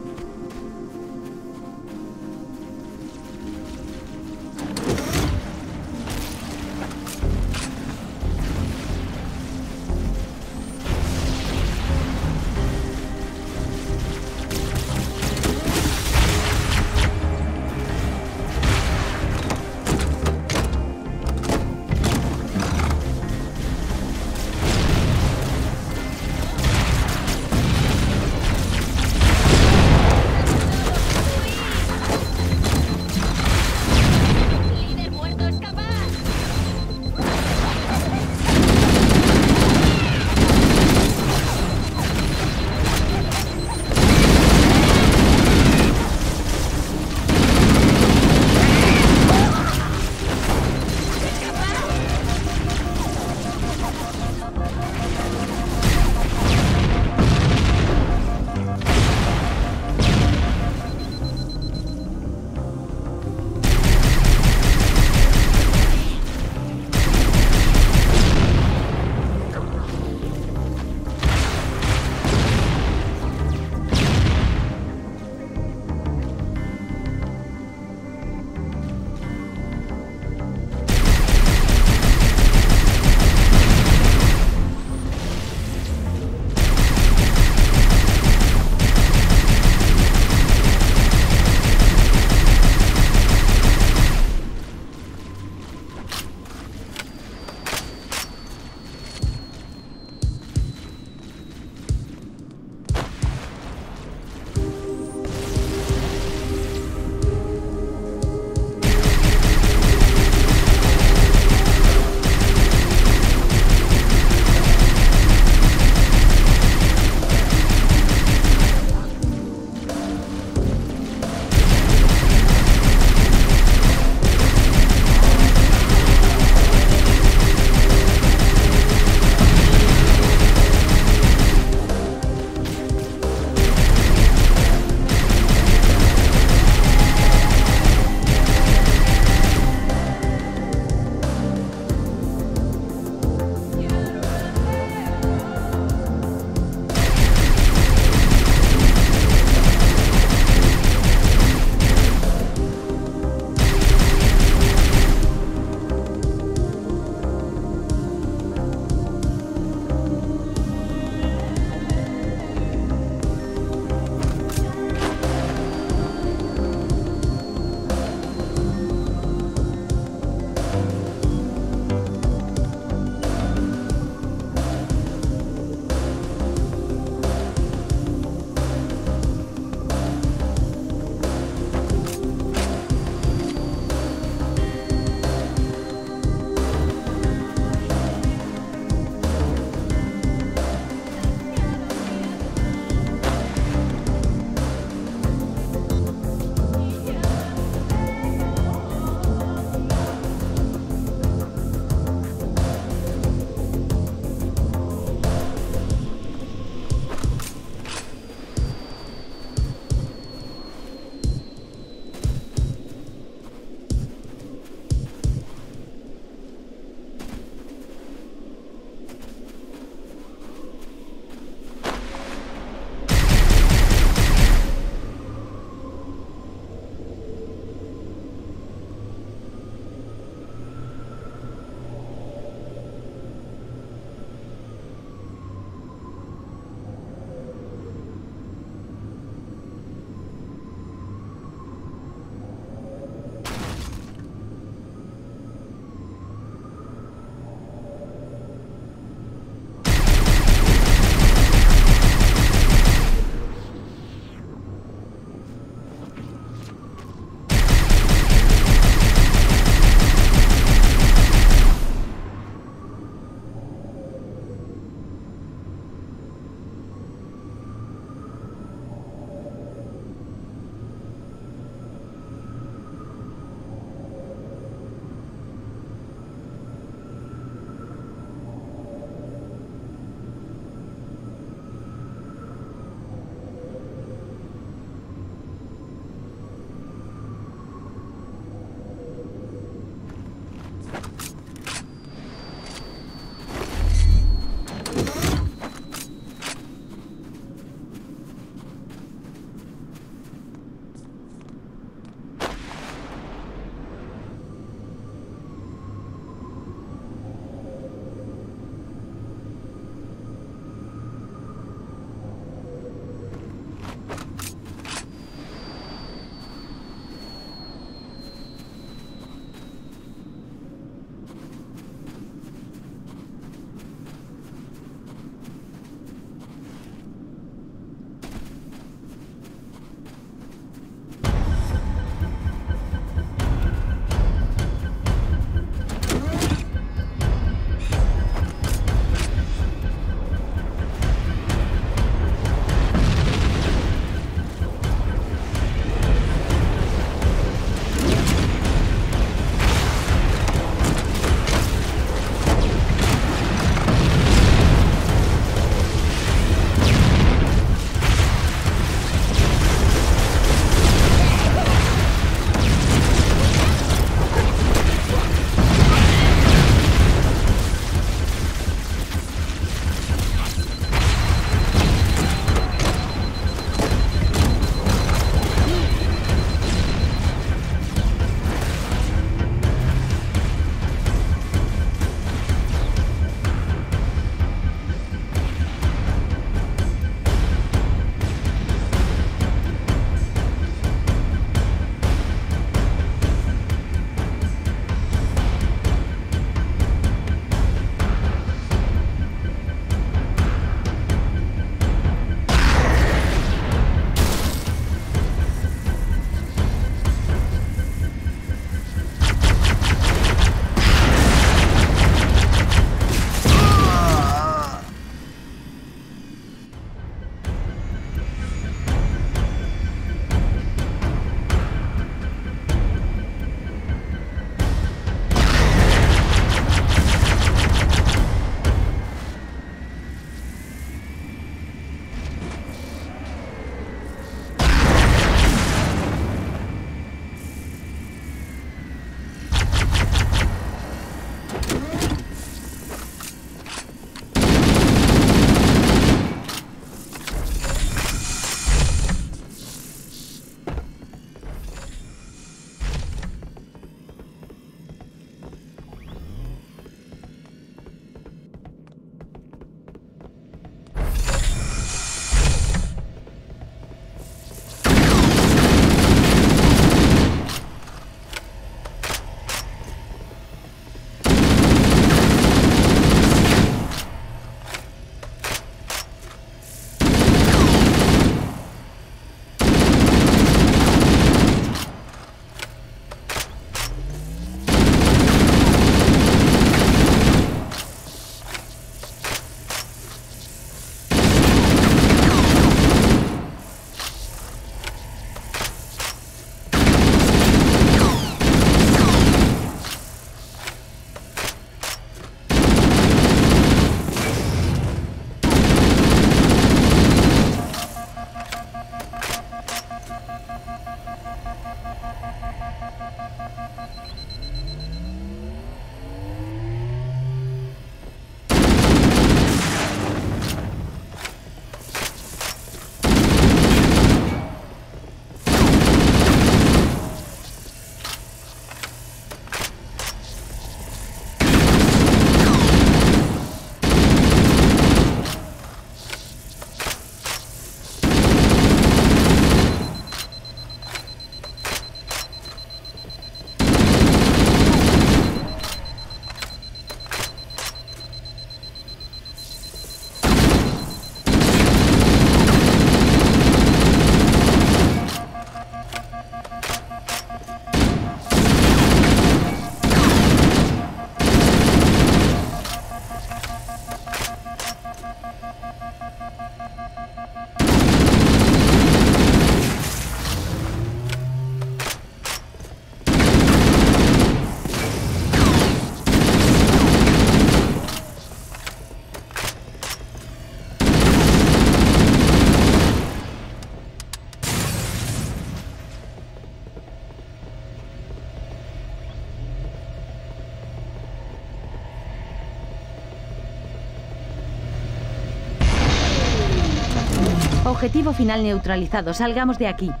S3: Objetivo final neutralizado. Salgamos de aquí.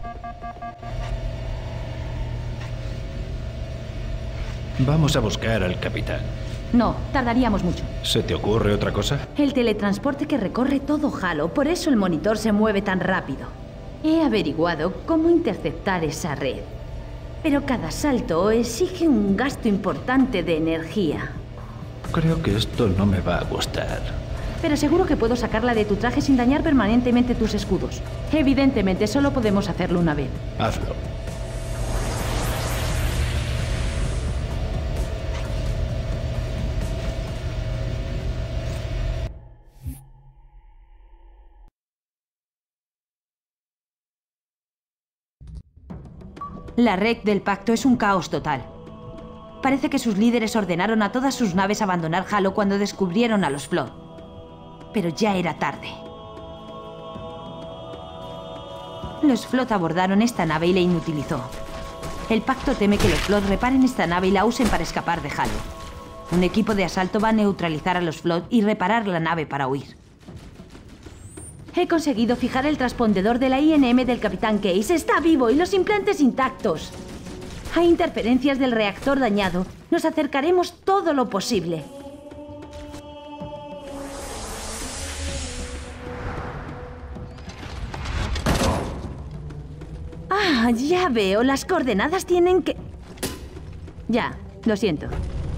S2: Vamos a buscar al capitán.
S3: No, tardaríamos mucho.
S2: ¿Se te ocurre otra cosa?
S3: El teletransporte que recorre todo Halo, por eso el monitor se mueve tan rápido. He averiguado cómo interceptar esa red. Pero cada salto exige un gasto importante de energía.
S2: Creo que esto no me va a gustar.
S3: Pero seguro que puedo sacarla de tu traje sin dañar permanentemente tus escudos. Evidentemente, solo podemos hacerlo una vez.
S2: Hazlo.
S3: La red del pacto es un caos total. Parece que sus líderes ordenaron a todas sus naves abandonar Halo cuando descubrieron a los Flood. Pero ya era tarde. Los Flood abordaron esta nave y la inutilizó. El pacto teme que los Flood reparen esta nave y la usen para escapar de Halo. Un equipo de asalto va a neutralizar a los Flood y reparar la nave para huir. He conseguido fijar el transpondedor de la INM del Capitán Case. Está vivo y los implantes intactos. Hay interferencias del reactor dañado. Nos acercaremos todo lo posible. Ah, ya veo. Las coordenadas tienen que... Ya, lo siento.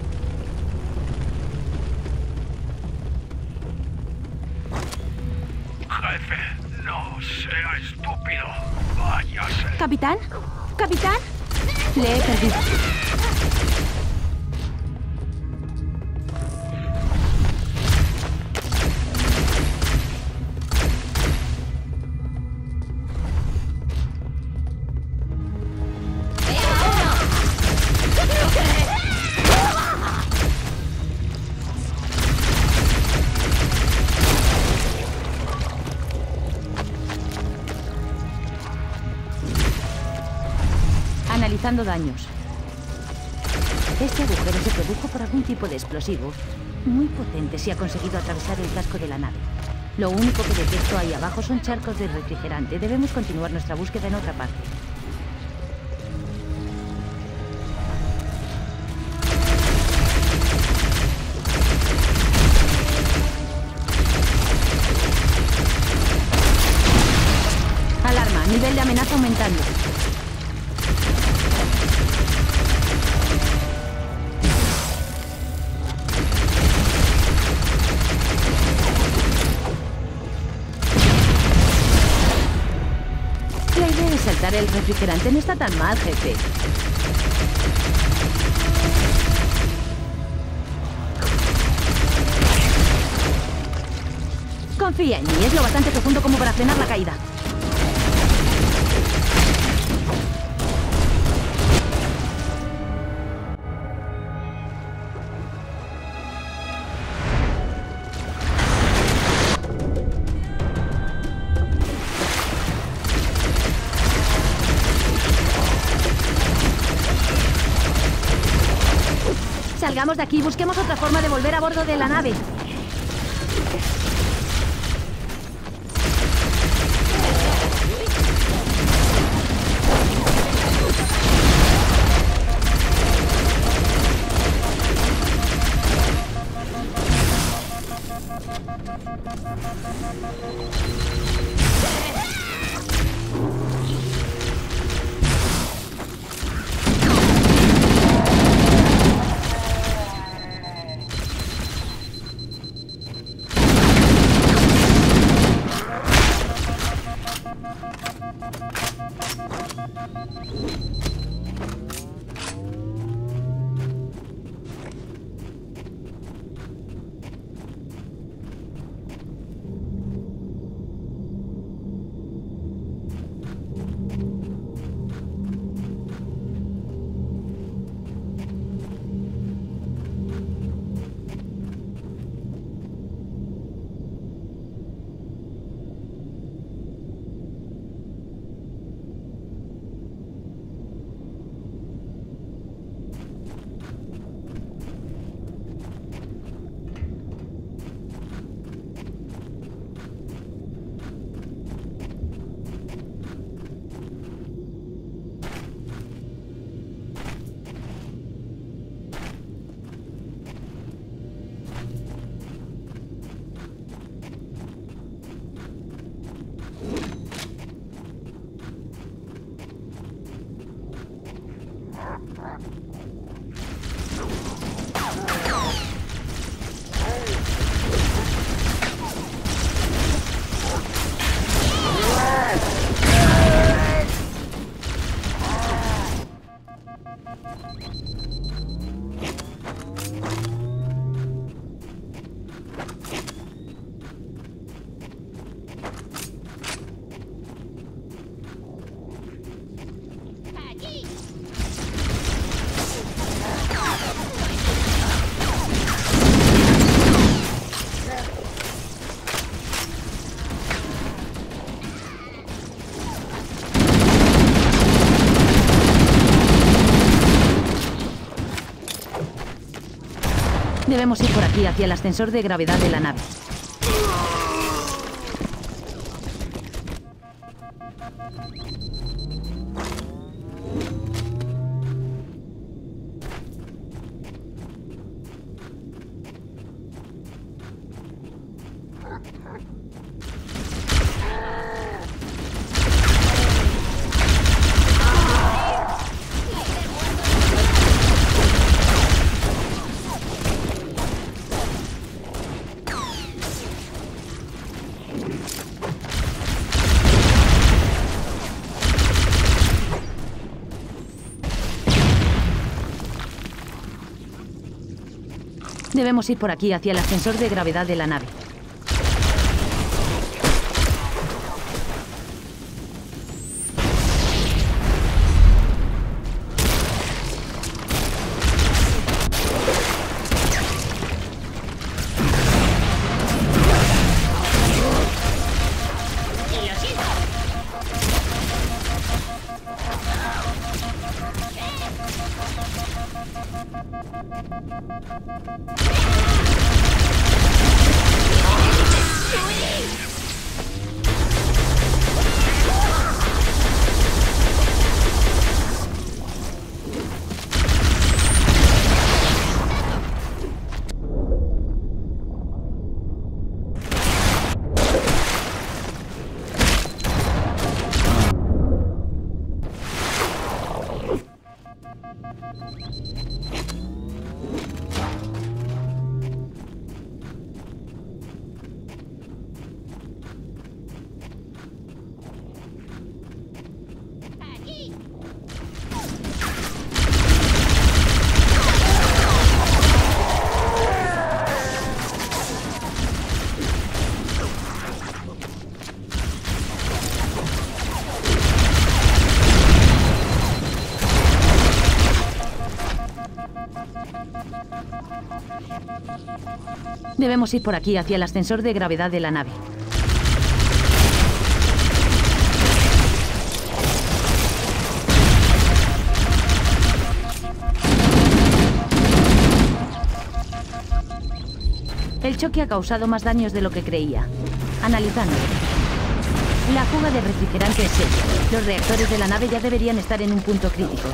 S4: Jefe, no sea estúpido. Váyase.
S3: ¿Capitán? ¿Capitán? Le he perdido. Analizando daños. Este agujero se produjo por algún tipo de explosivo muy potente si ha conseguido atravesar el casco de la nave. Lo único que detecto ahí abajo son charcos de refrigerante. Debemos continuar nuestra búsqueda en otra parte. Alarma, nivel de amenaza aumentando. Saltar el refrigerante no está tan mal, jefe. Confía en mí, es lo bastante profundo como para frenar la caída. Salgamos de aquí y busquemos otra forma de volver a bordo de la nave. Debemos ir por aquí, hacia el ascensor de gravedad de la nave. Debemos ir por aquí, hacia el ascensor de gravedad de la nave. Debemos ir por aquí, hacia el ascensor de gravedad de la nave. El choque ha causado más daños de lo que creía. Analizando. La fuga de refrigerante es seria. Los reactores de la nave ya deberían estar en un punto crítico.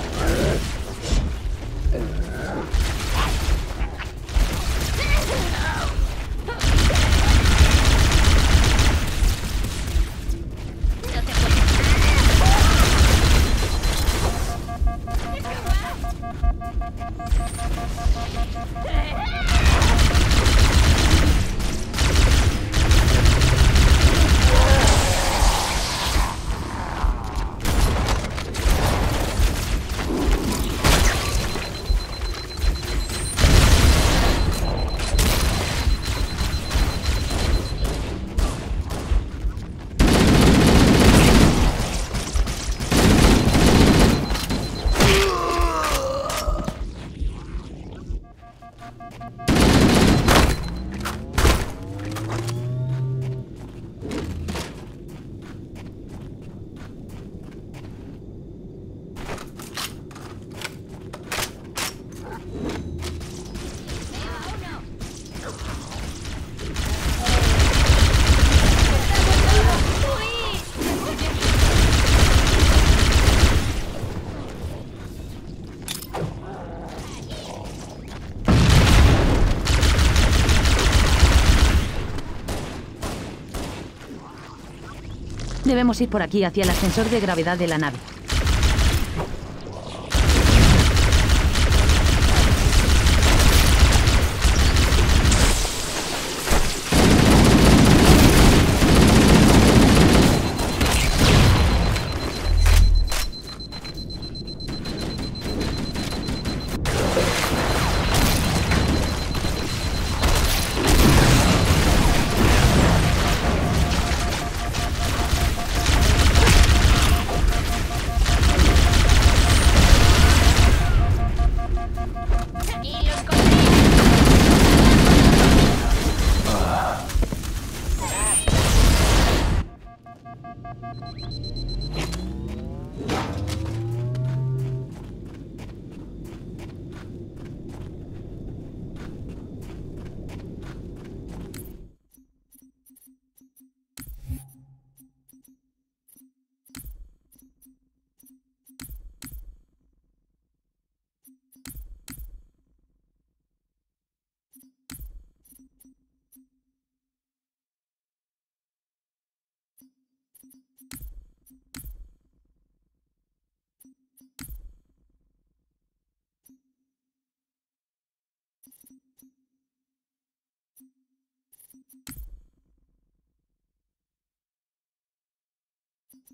S3: Debemos ir por aquí, hacia el ascensor de gravedad de la nave.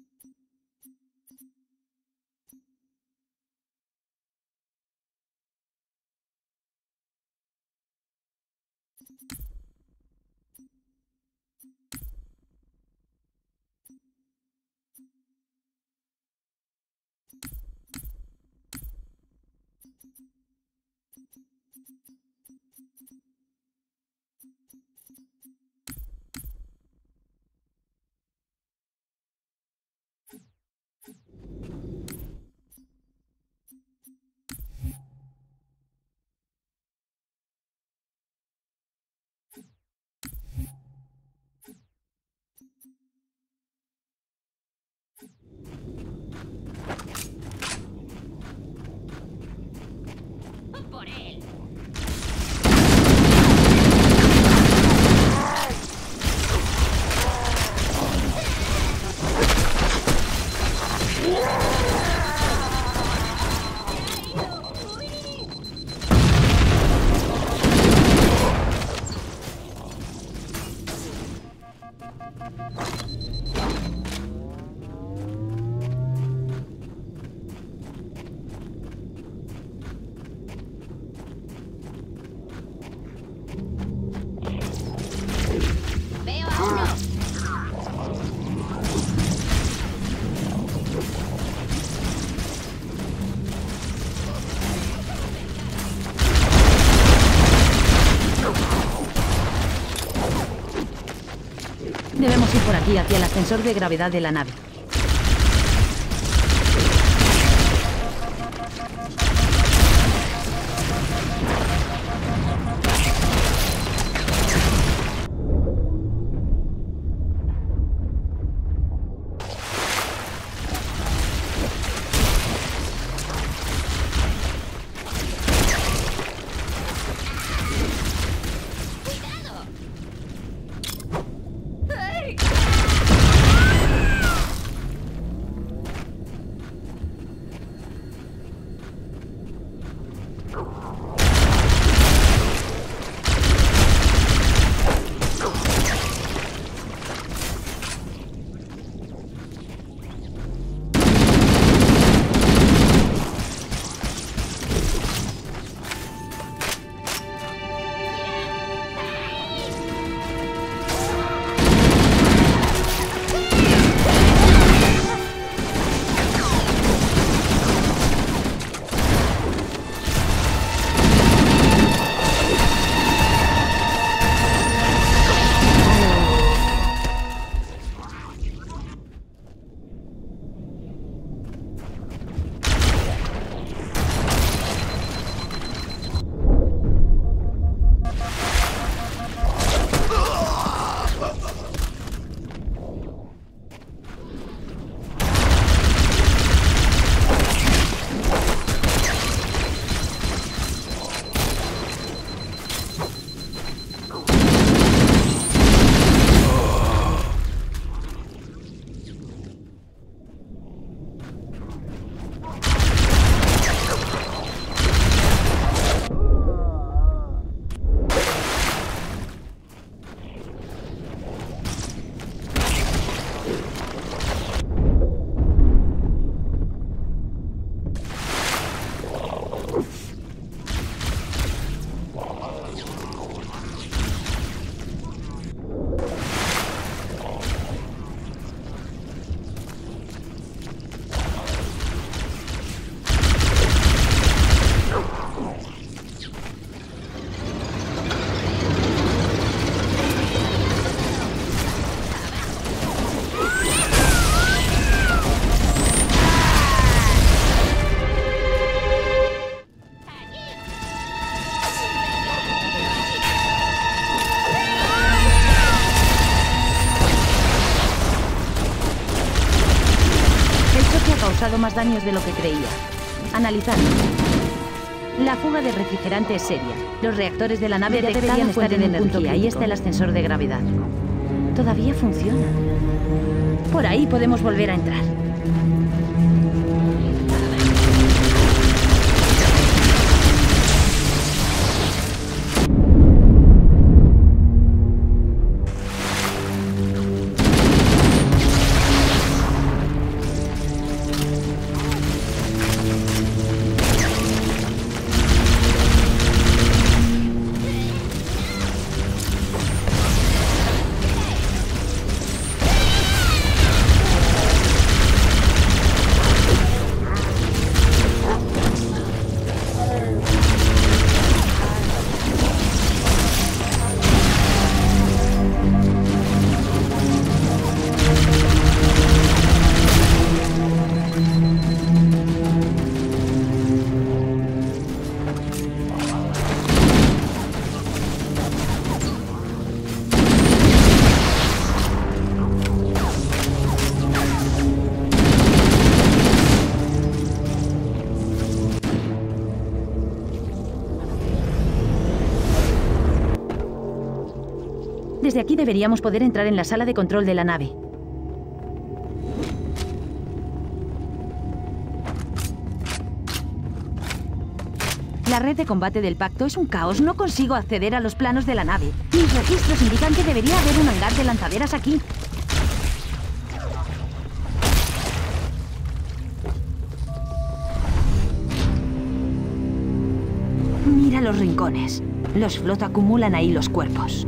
S3: ¡Por él! ¡Veo a uno! Debemos ir por aquí, hacia el ascensor de gravedad de la nave. Causado más daños de lo que creía. Analizando. La fuga de refrigerante es seria. Los reactores de la nave deberían estar en energía. Ahí está el ascensor de gravedad. Todavía funciona. Por ahí podemos volver a entrar. Desde aquí deberíamos poder entrar en la sala de control de la nave. La red de combate del pacto es un caos. No consigo acceder a los planos de la nave. Mis registros indican que debería haber un hangar de lanzaderas aquí. Mira los rincones. Los Flood acumulan ahí los cuerpos.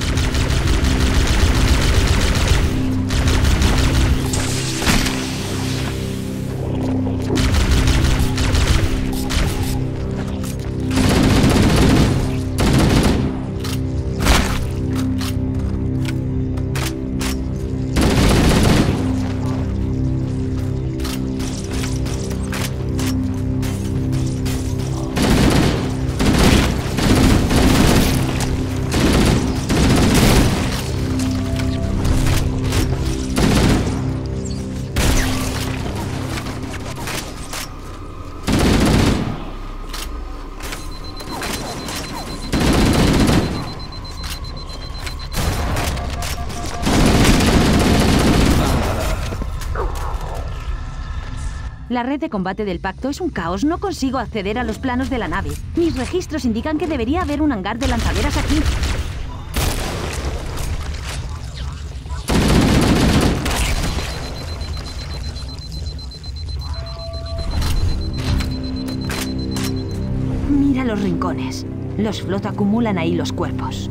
S3: La red de combate del pacto es un caos. No consigo acceder a los planos de la nave. Mis registros indican que debería haber un hangar de lanzaderas aquí. Mira los rincones. Los Flood acumulan ahí los cuerpos.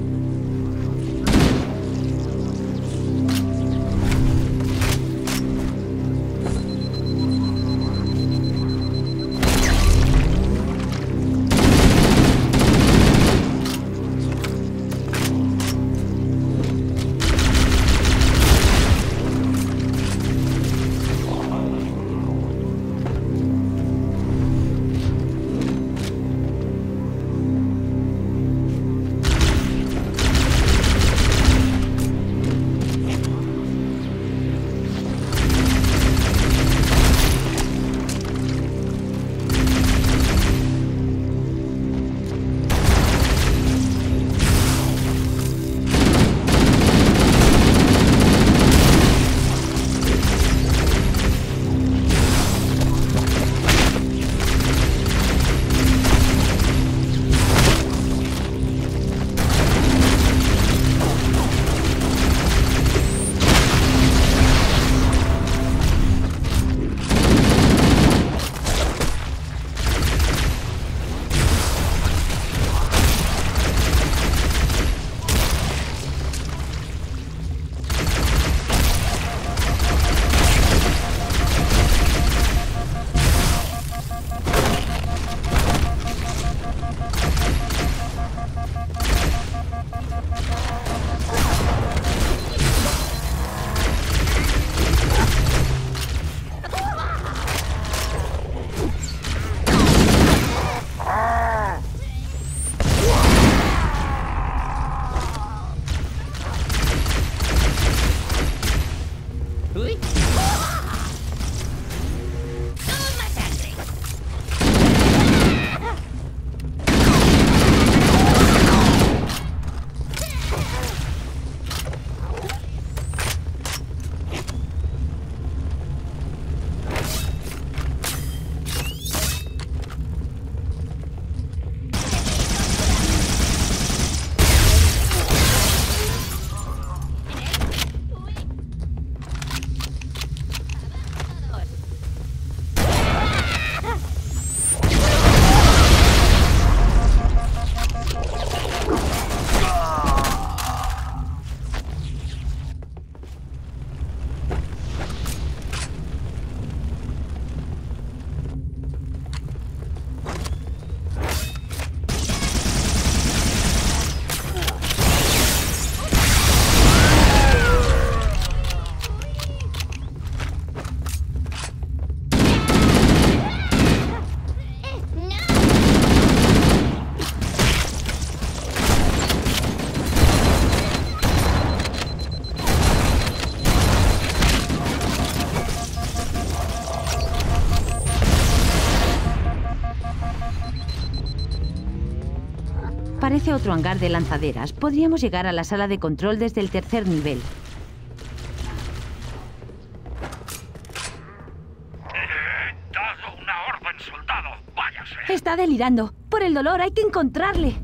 S3: Parece otro hangar de lanzaderas. Podríamos llegar a la sala de control desde el tercer nivel.
S4: He dado una orden, soldado. Váyase.
S3: Está delirando. Por el dolor hay que encontrarle.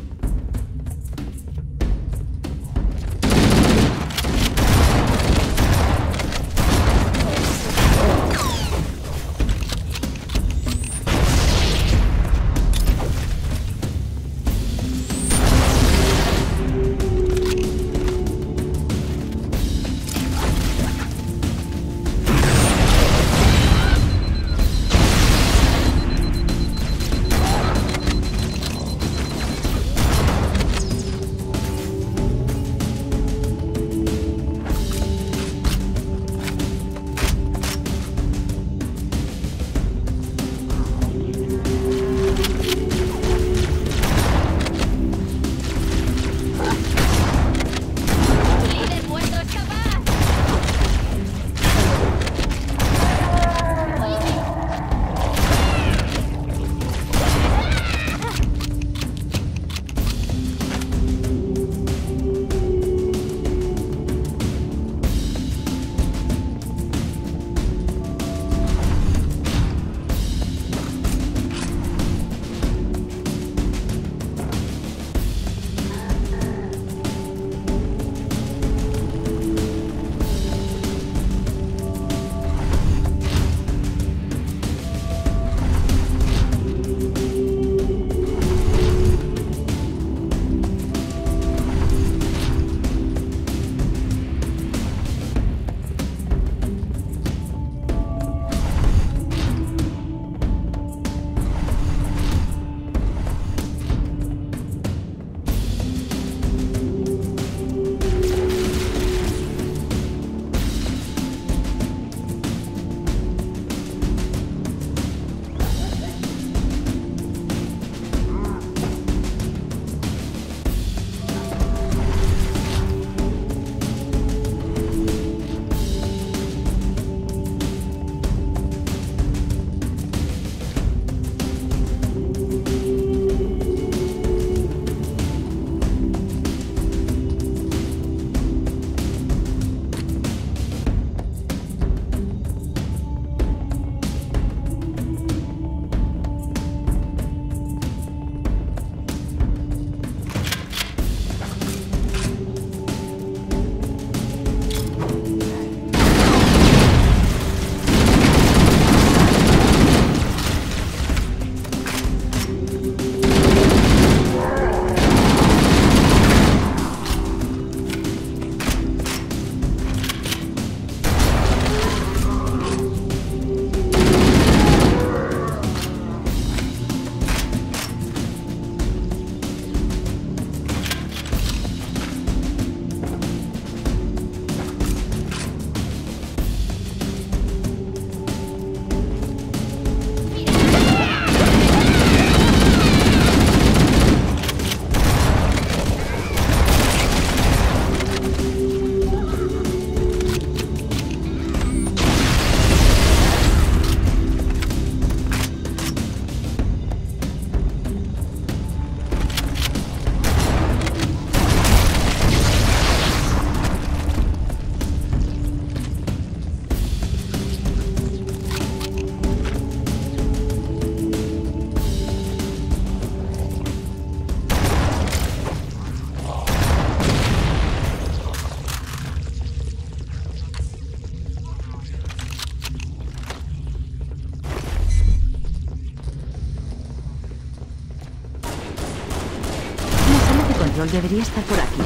S3: Debería estar por aquí.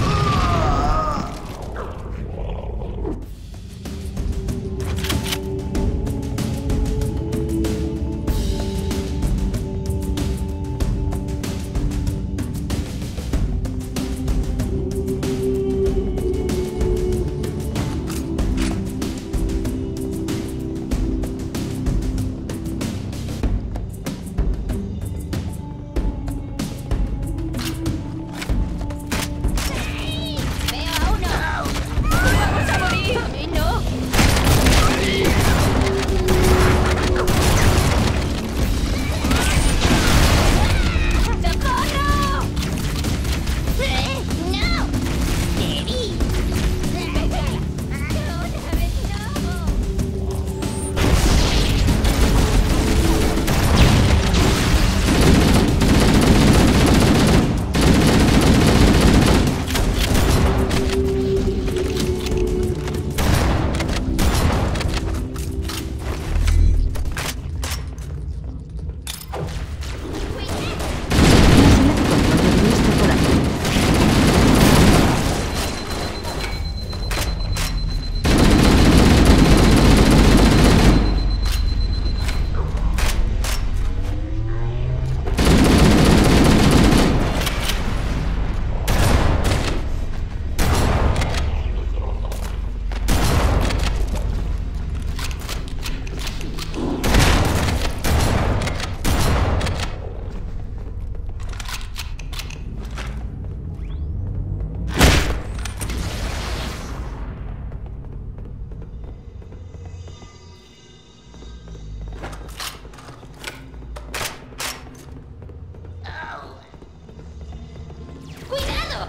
S5: ¡Cuidado!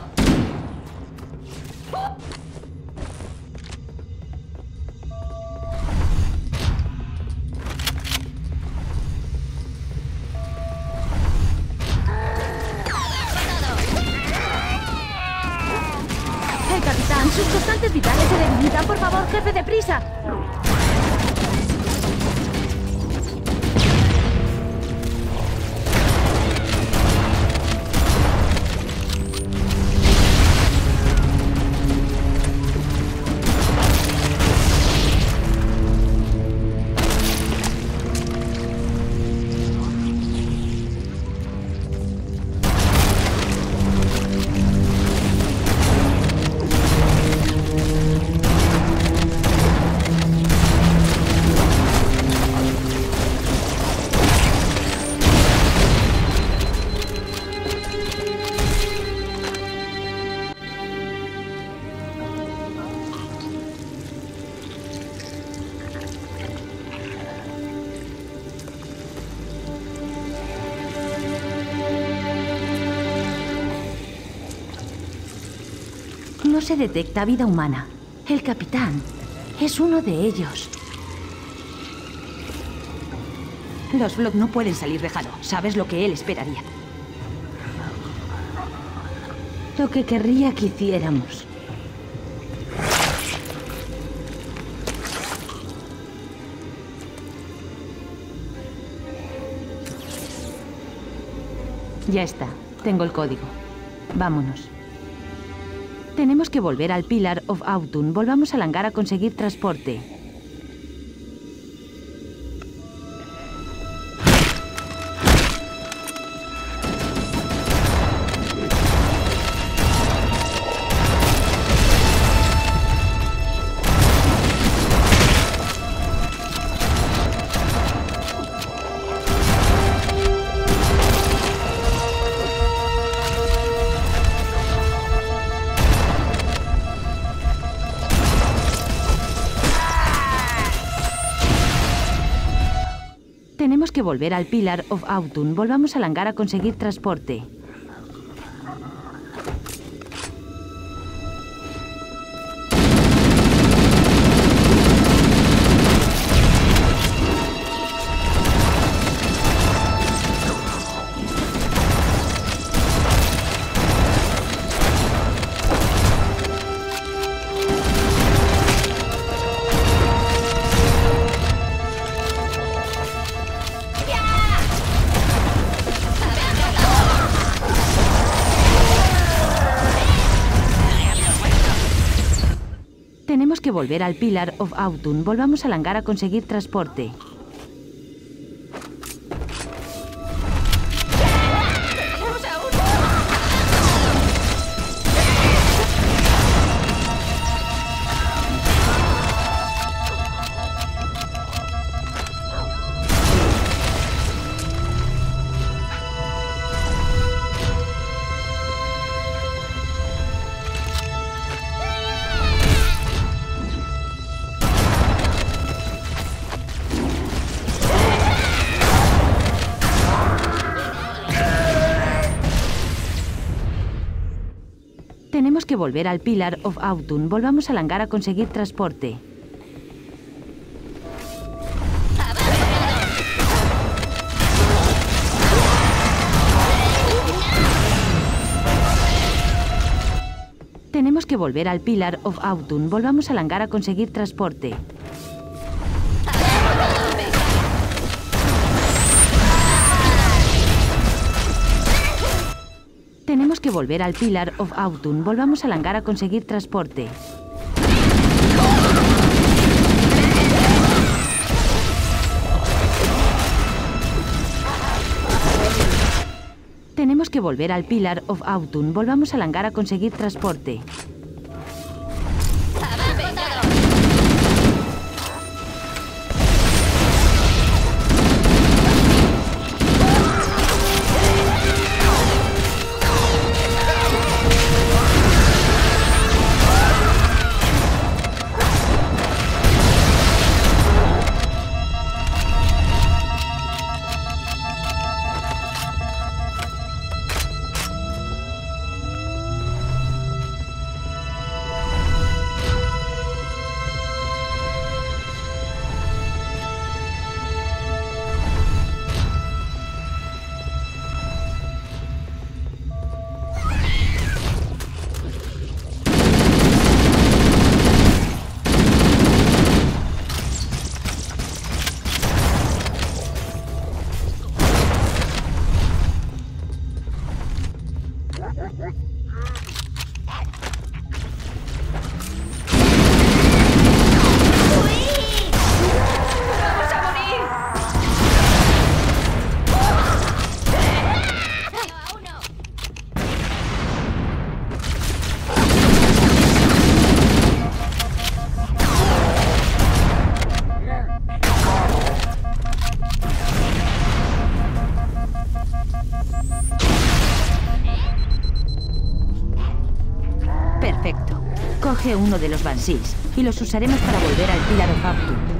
S3: El capitán, sus constantes vitales se debilitan. Por favor, jefe, deprisa. No se detecta vida humana. El capitán es uno de ellos. Los Flood no pueden salir de Halo. ¿Sabes lo que él esperaría? Lo que querría que hiciéramos. Ya está. Tengo el código. Vámonos. Tenemos que volver al Pillar of Autumn. Volvamos al hangar a conseguir transporte. Tenemos que volver al Pillar of Autumn. Volvamos al hangar a conseguir transporte. Tenemos que volver al Pillar of Autumn. Volvamos al hangar a conseguir transporte. Tenemos que volver al Pillar of Autumn. Volvamos al hangar a conseguir transporte. Tenemos que volver al Pillar of Autumn. Volvamos al hangar a conseguir transporte. Tenemos que volver al Pillar of Autumn. Volvamos al hangar a conseguir transporte. Tenemos que volver al Pillar of Autumn. Volvamos al hangar a conseguir transporte. Perfecto. Coge uno de los Banshees y los usaremos para volver al Pillar of Autumn.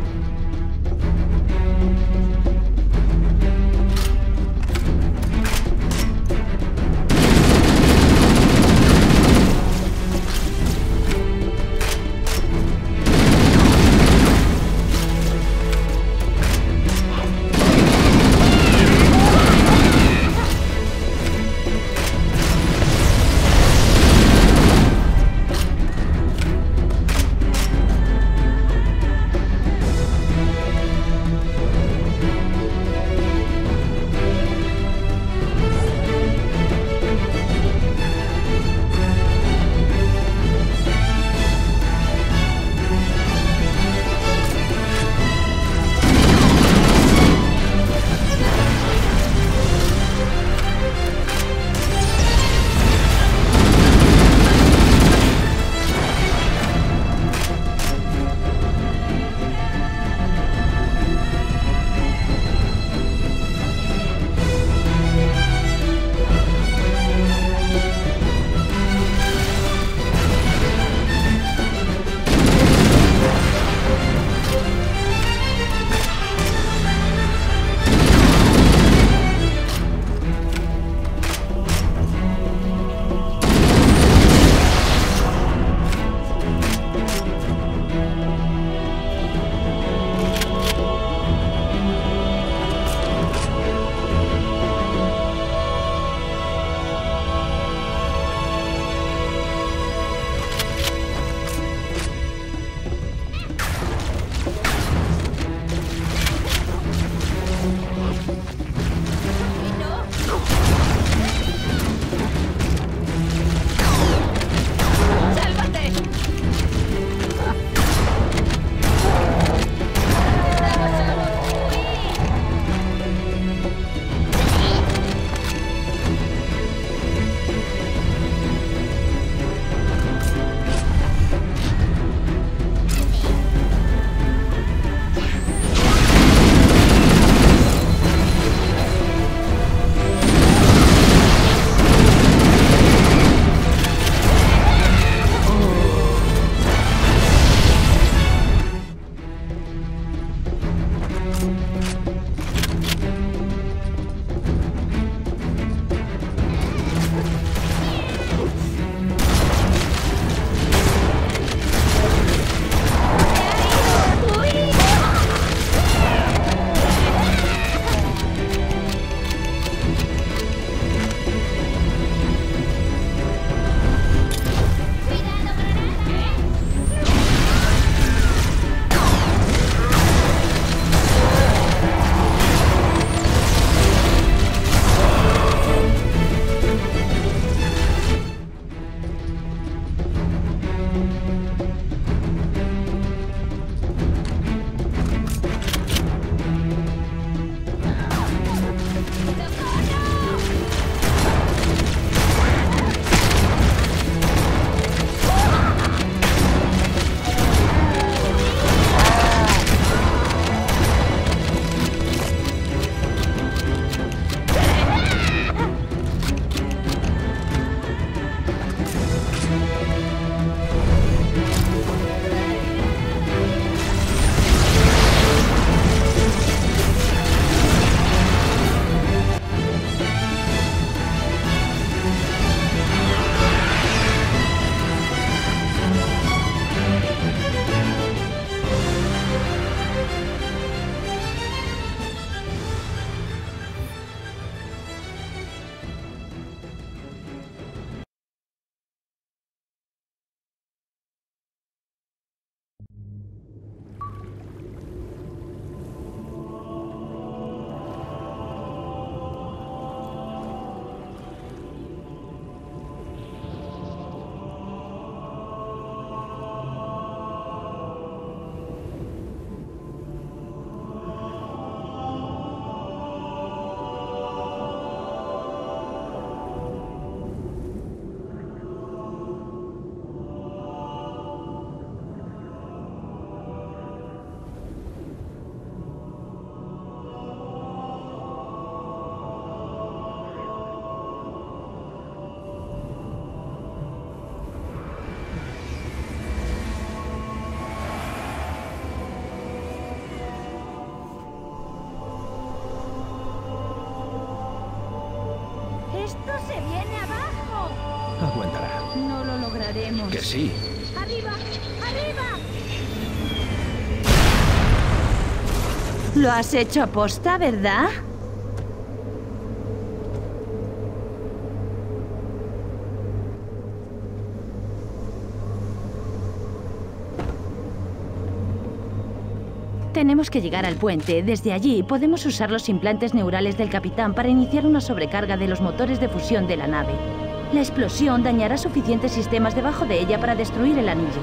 S2: Aguantará.
S3: No lo lograremos.
S2: Que sí.
S3: ¡Arriba! ¡Arriba! Lo has hecho aposta, ¿verdad? Tenemos que llegar al puente. Desde allí podemos usar los implantes neurales del capitán para iniciar una sobrecarga de los motores de fusión de la nave. La explosión dañará suficientes sistemas debajo de ella para destruir el anillo.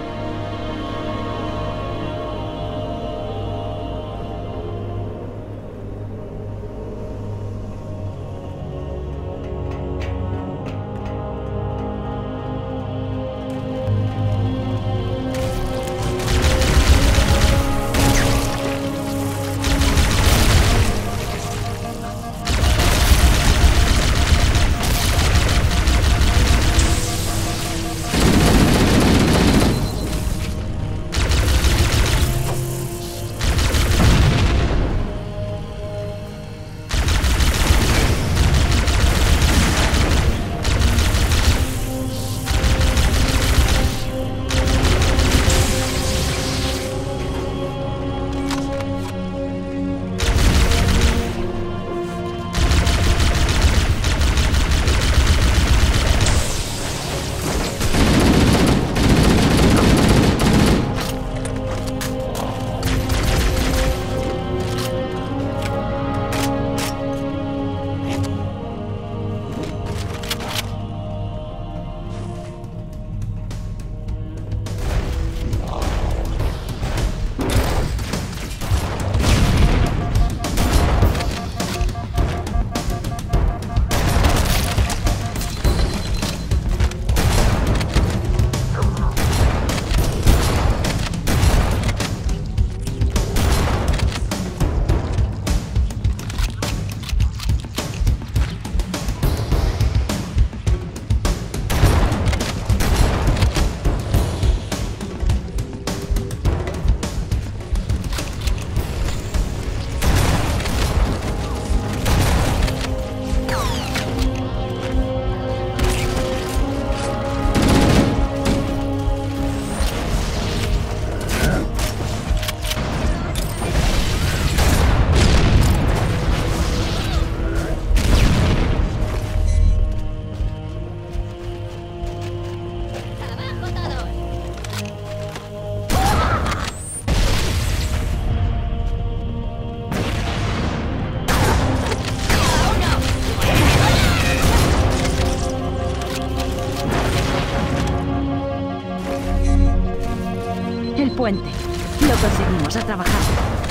S3: Puente. Lo conseguimos, a trabajar.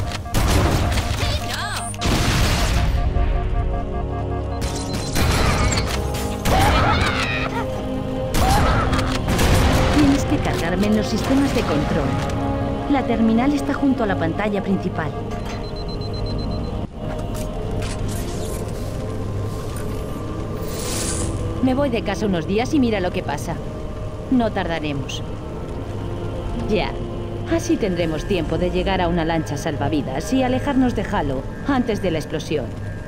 S3: Tienes que cargarme en los sistemas de control. La terminal está junto a la pantalla principal. Me voy de casa unos días y mira lo que pasa. No tardaremos. Ya. Así tendremos tiempo de llegar a una lancha salvavidas y alejarnos de Halo antes de la explosión.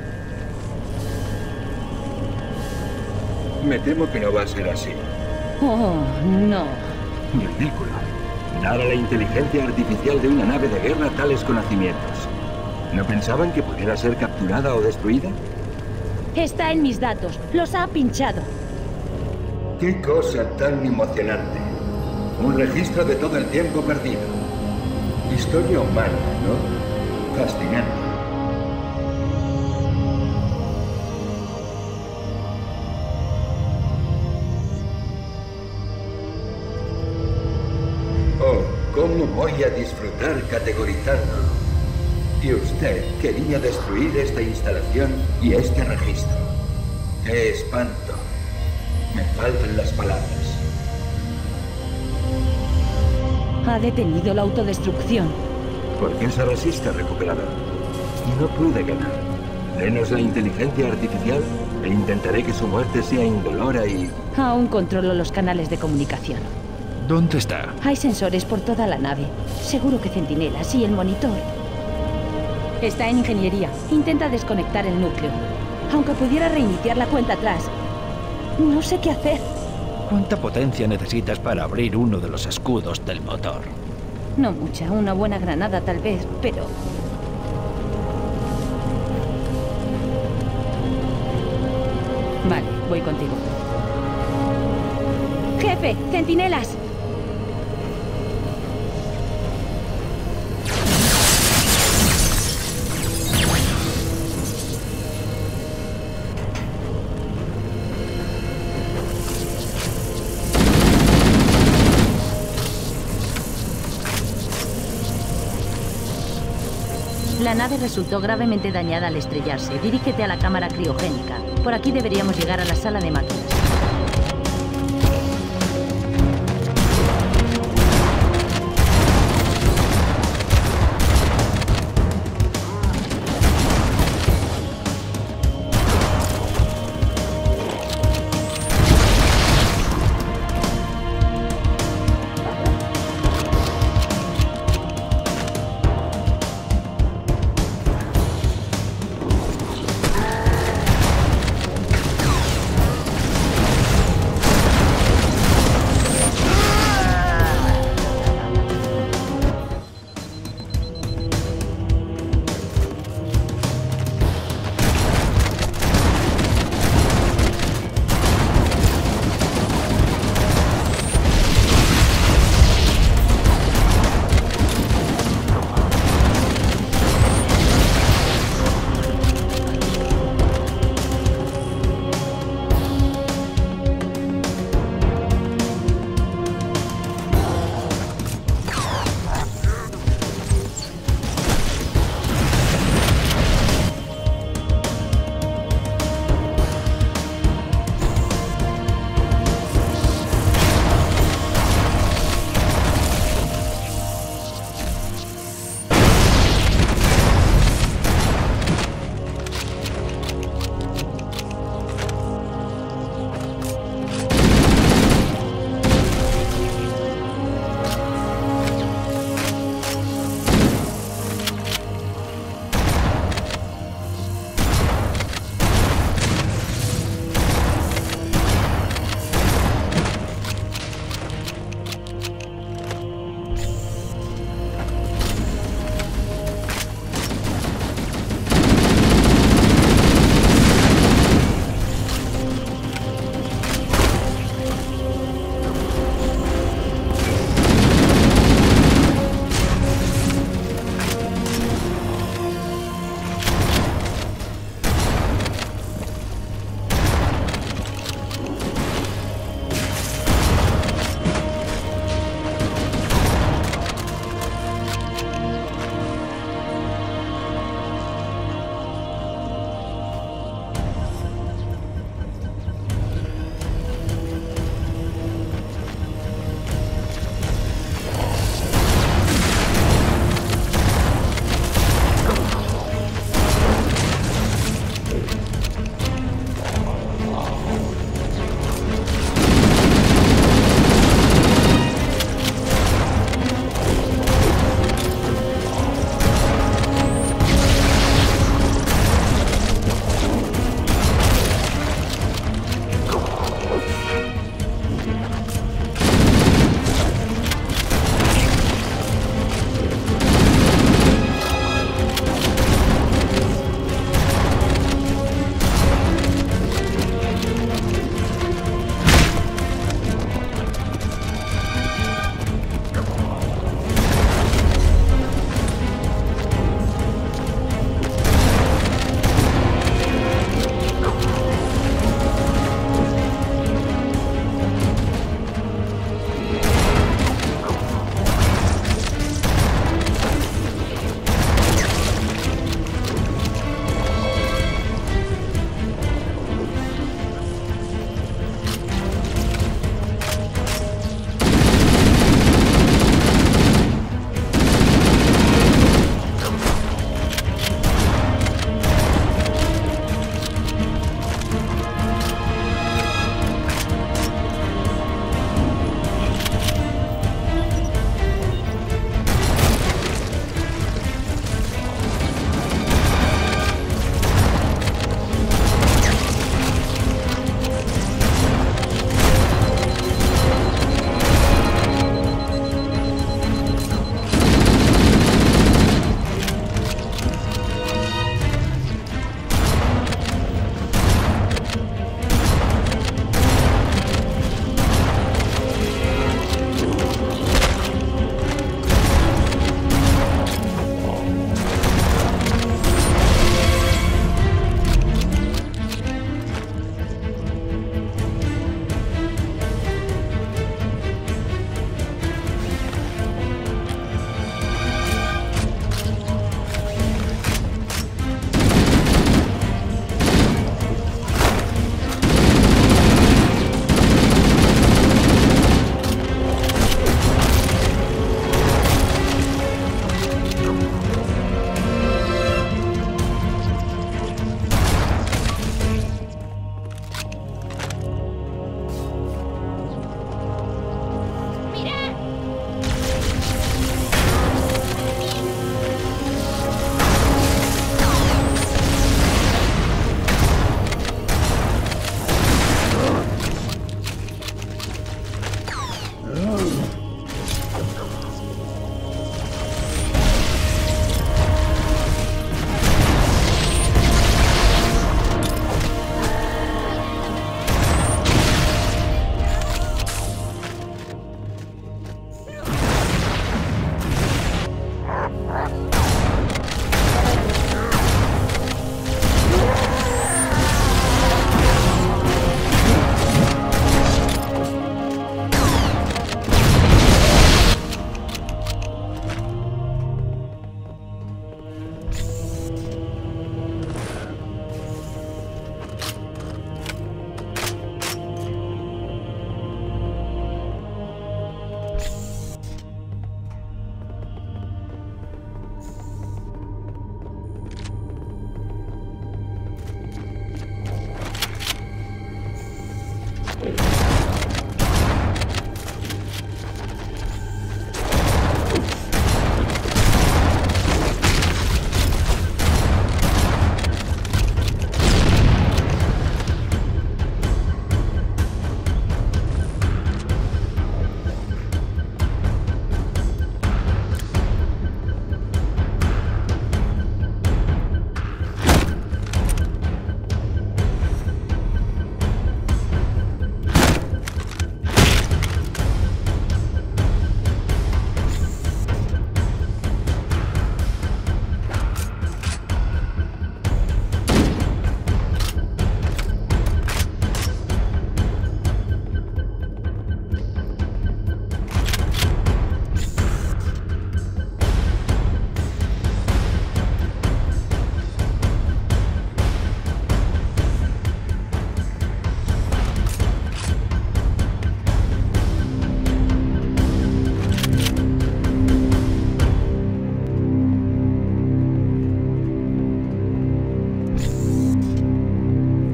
S1: Me temo que no va a ser así.
S3: Oh, no.
S1: Ridículo. Dar a la inteligencia artificial de una nave de guerra tales conocimientos. ¿No pensaban que pudiera ser capturada o destruida?
S3: Está en mis datos. Los ha pinchado.
S1: ¡Qué cosa tan emocionante! Un registro de todo el tiempo perdido. Historia humana, ¿no? Fascinante. Oh, ¿cómo voy a disfrutar categorizándolo? Y usted quería destruir esta instalación y este registro. ¡Qué espanto! Me faltan las palabras.
S3: Ha detenido la autodestrucción.
S1: ¿Por qué se resiste, recuperador? No pude ganar. Denos la inteligencia artificial e intentaré que su muerte sea indolora y...
S3: Aún controlo los canales de comunicación.
S2: ¿Dónde está?
S3: Hay sensores por toda la nave. Seguro que centinelas y el monitor. Está en ingeniería. Intenta desconectar el núcleo. Aunque pudiera reiniciar la cuenta atrás. No sé qué hacer.
S2: ¿Cuánta potencia necesitas para abrir uno de los escudos del motor?
S3: No mucha, una buena granada tal vez, pero... Vale, voy contigo. ¡Jefe! ¡Centinelas! La nave resultó gravemente dañada al estrellarse. Dirígete a la cámara criogénica. Por aquí deberíamos llegar a la sala de máquinas.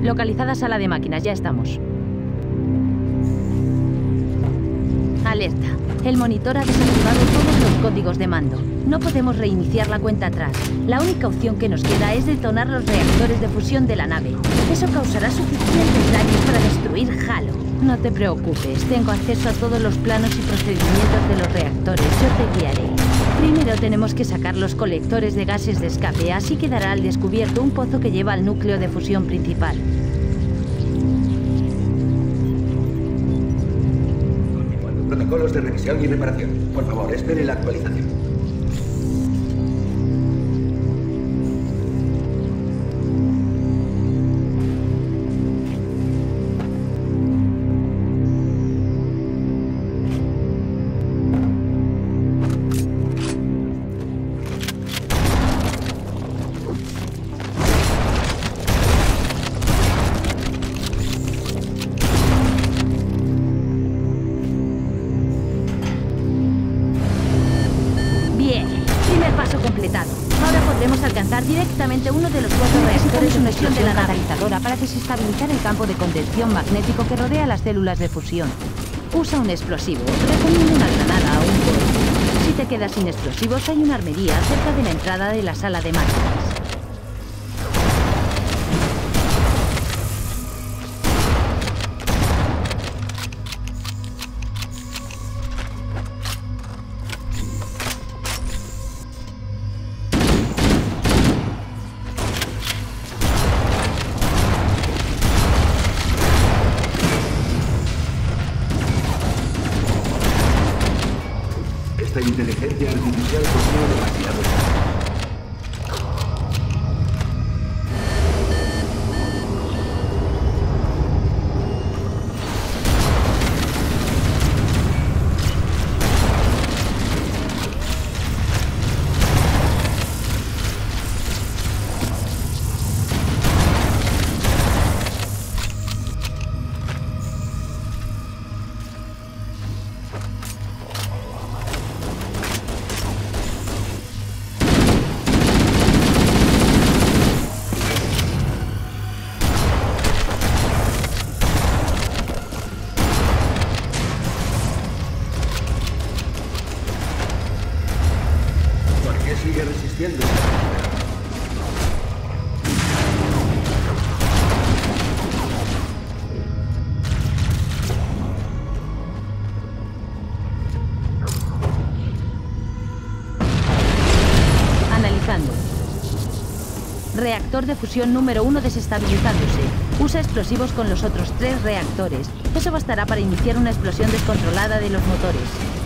S3: Localizada sala de máquinas, ya estamos. Alerta. El monitor ha desactivado todos los códigos de mando. No podemos reiniciar la cuenta atrás. La única opción que nos queda es detonar los reactores de fusión de la nave. Eso causará suficientes daños para destruir Halo. No te preocupes, tengo acceso a todos los planos y procedimientos de los reactores. Yo te guiaré. Primero tenemos que sacar los colectores de gases de escape, así quedará al descubierto un pozo que lleva al núcleo de fusión principal.
S1: Protocolos de revisión y reparación. Por favor, espere la actualización.
S3: Directamente uno de los 4 reactores de fusión de la catalizadora para desestabilizar el campo de contención magnético que rodea las células de fusión. Usa un explosivo. Recomiendo una granada o un cohete. Si te quedas sin explosivos, hay una armería cerca de la entrada de la sala de máquinas.
S1: Esta inteligencia artificial consume demasiado espacio. Sigue resistiendo.
S3: Analizando. Reactor de fusión número 1 desestabilizándose. Usa explosivos con los otros 3 reactores. Eso bastará para iniciar una explosión descontrolada de los motores.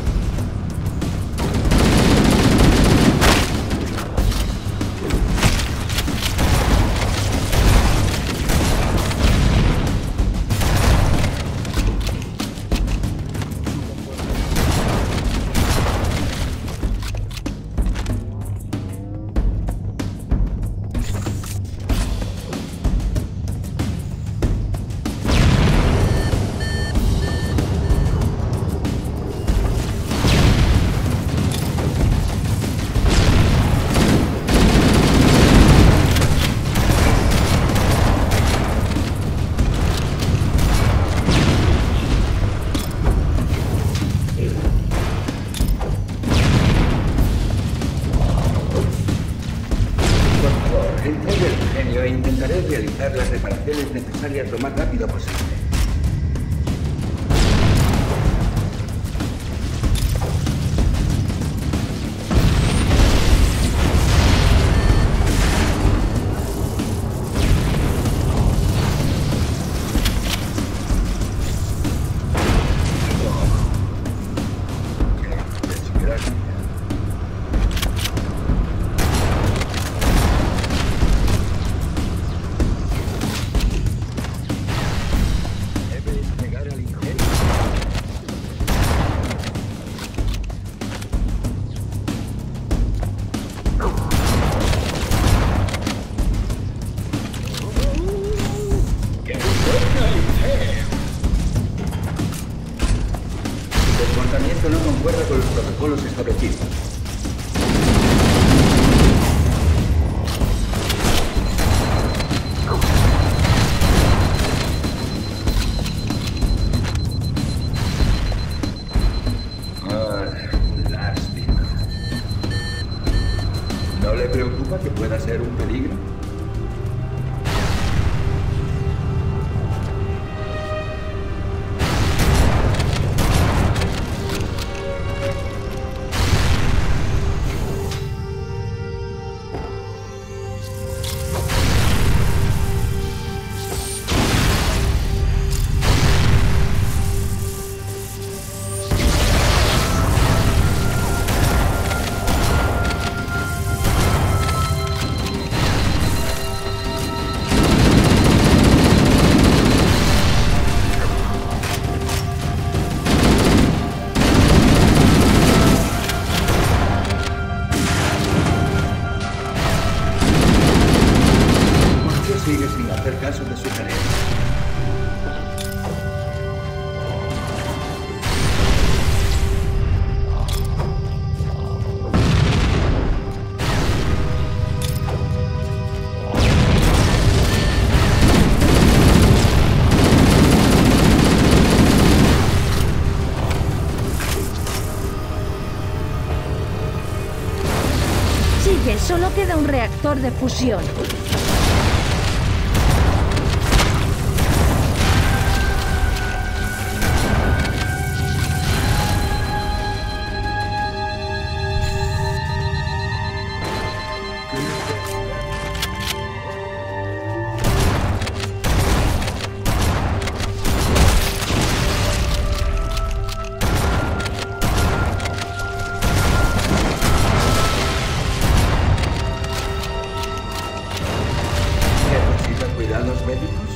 S3: Intentaré realizar las reparaciones necesarias lo más rápido posible. No concuerda con los protocolos establecidos. solo queda un reactor de fusión.
S1: ¿Necesita cuidados médicos?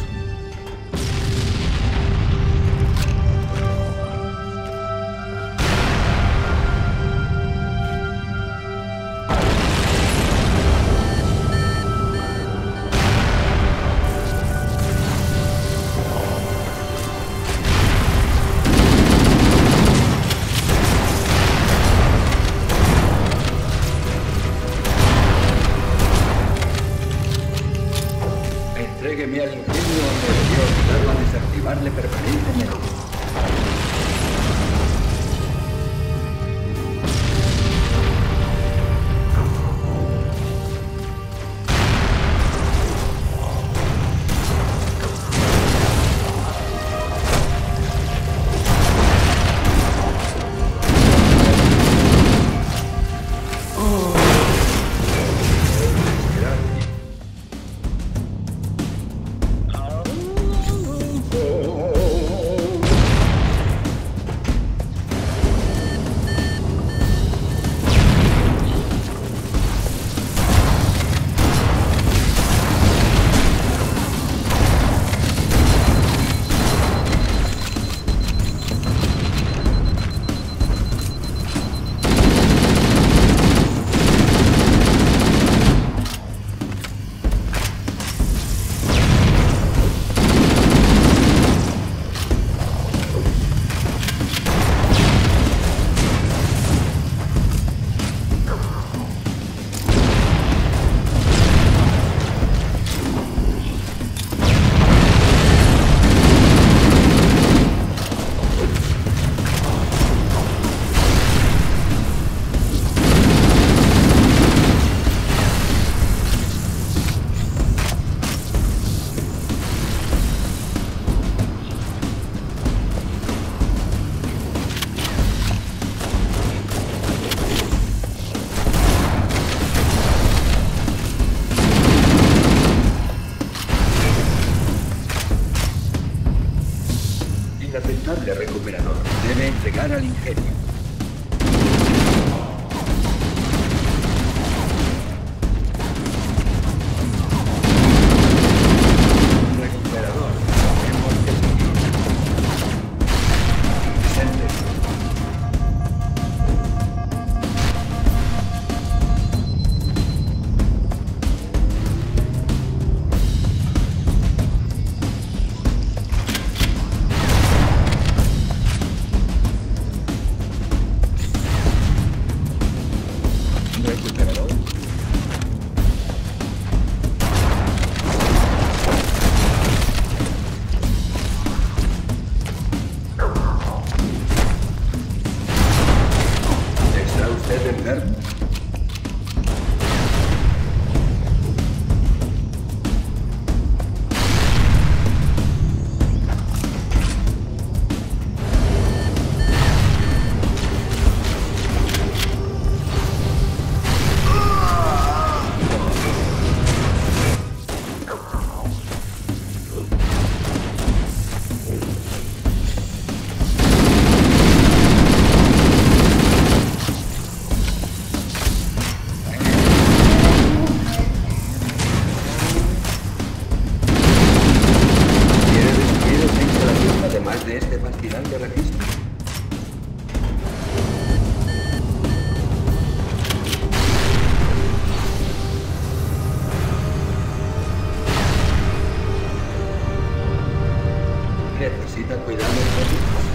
S1: Entrégueme al ingenio o debería obligarlo a desactivarle permanentemente. Inaceptable recuperador. Debe entregar al ingenio. Recuperador. Hemos que seguir. Presente. Recuperador. ¿Está usted enfermo? Además de este fascinante registro. Necesita cuidados médicos.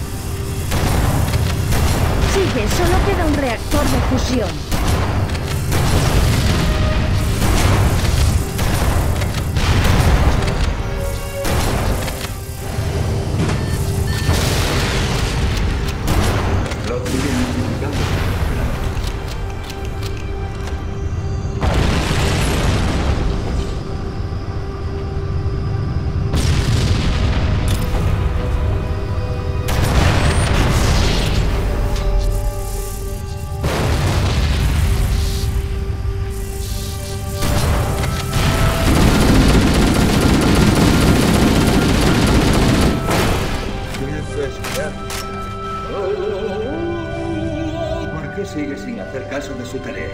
S3: Sigue, solo queda un reactor de fusión.
S1: puedo esquiar. ¿Por qué sigue sin hacer caso de su tarea?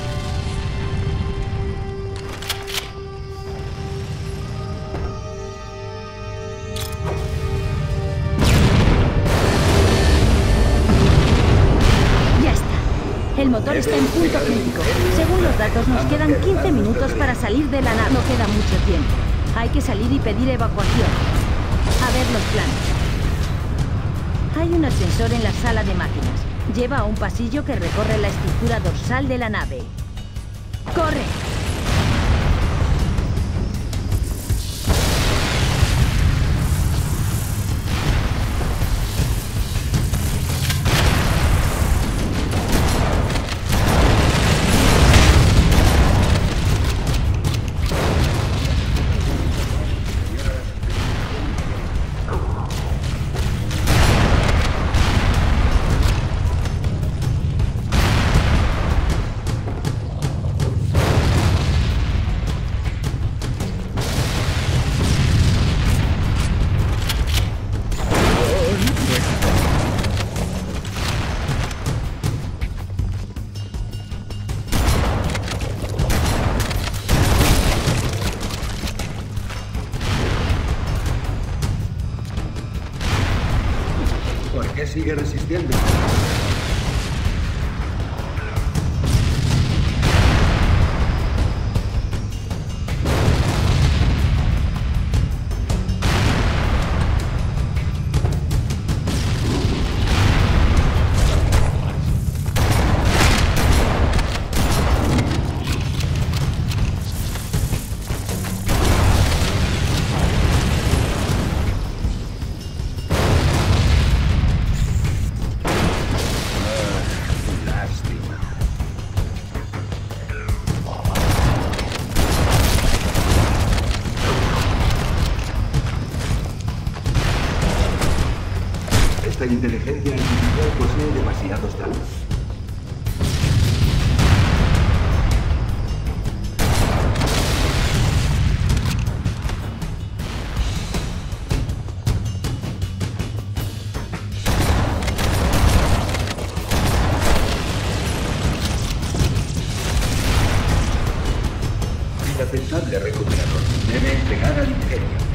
S3: Ya está. El motor está en punto crítico. Según los datos, nos quedan 15 minutos para salir de la nave. No queda mucho tiempo. Hay que salir y pedir evacuación. A ver los planos. Hay un ascensor en la sala de máquinas. Lleva a un pasillo que recorre la estructura dorsal de la nave. ¡Corre!
S1: ¿Por qué sigue resistiendo? Esta inteligencia artificial posee demasiados datos. Inaceptable recuperador. Debe entregar al ingenio.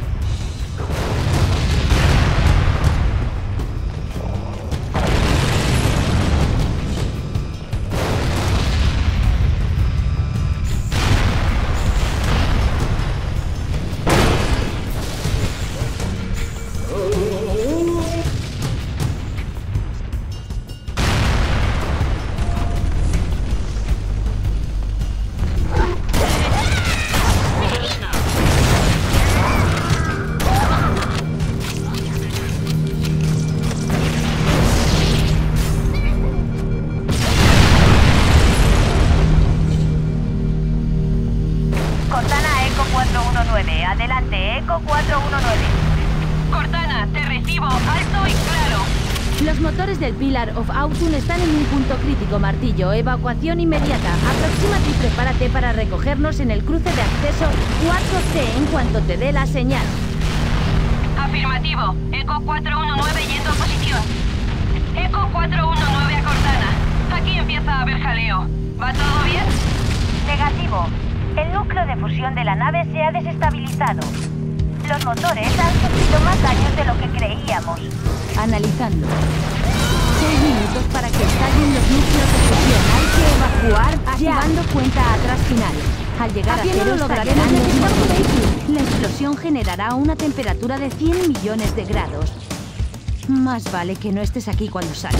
S3: Adelante, Eco 419.
S5: Cortana, te recibo alto y claro.
S3: Los motores del Pillar of Autumn están en un punto crítico, Martillo. Evacuación inmediata. Aproxímate y prepárate para recogernos en el cruce de acceso 4C en cuanto te dé la señal.
S5: Afirmativo. Eco 419 yendo a posición. Eco 419 a Cortana. Aquí empieza a haber jaleo. ¿Va todo bien?
S3: Negativo. El núcleo de fusión de la nave se ha desestabilizado. Los motores han sufrido más daños de lo que creíamos. Analizando. 6 minutos para que estallen los núcleos de fusión. Hay que evacuar activando cuenta atrás final. Al llegar a cero estallarán los vehículos. La explosión generará una temperatura de 100 millones de grados. Más vale que no estés aquí cuando salga.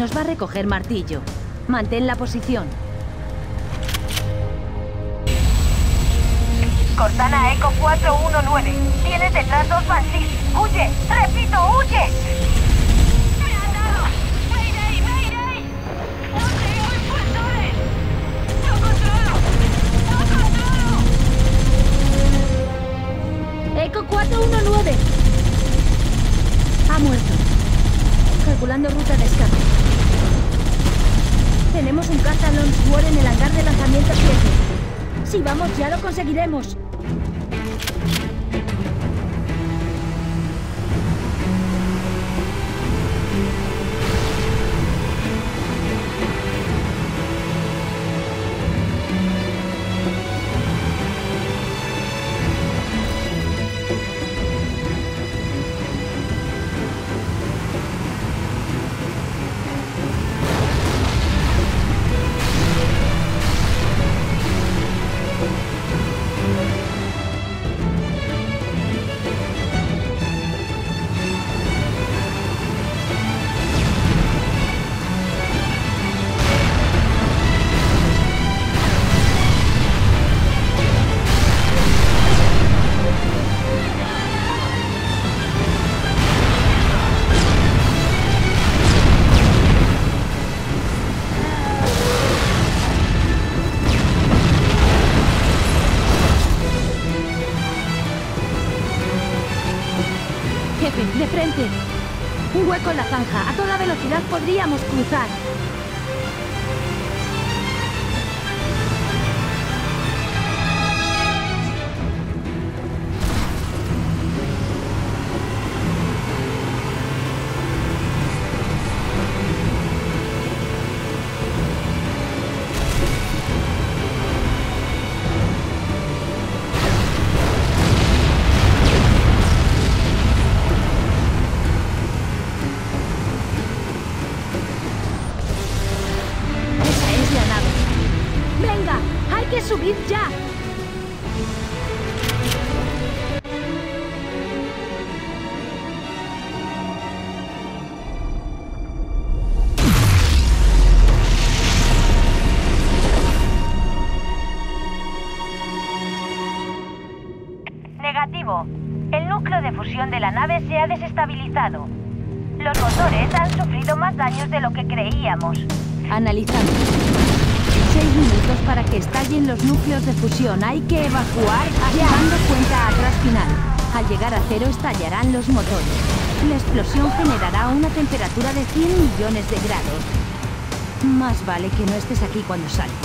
S3: Nos va a recoger martillo. Mantén la posición.
S5: Cortana Eco 419. Tienes detrás 2 Banshee. ¡Huye! ¡Repito, huye! ¡Me han dado! ¡Mayday, mayday! ¡No tengo impulsores! ¡No controlo! ¡No controlo!
S3: Eco 419. Ha muerto. Calculando ruta de escape. Tenemos un caza Longsword en el hangar de lanzamiento 7. Si vamos ya lo conseguiremos. De frente. Un hueco en la zanja. A toda velocidad podríamos cruzar. ¡Subid ya!
S5: Negativo. El núcleo de fusión de la nave se ha desestabilizado. Los motores han sufrido más daños de lo que creíamos.
S3: Analizando. 6 minutos para que estallen los núcleos de fusión. Hay que evacuar activando cuenta atrás final. Al llegar a 0 estallarán los motores. La explosión generará una temperatura de 100 millones de grados. Más vale que no estés aquí cuando salte.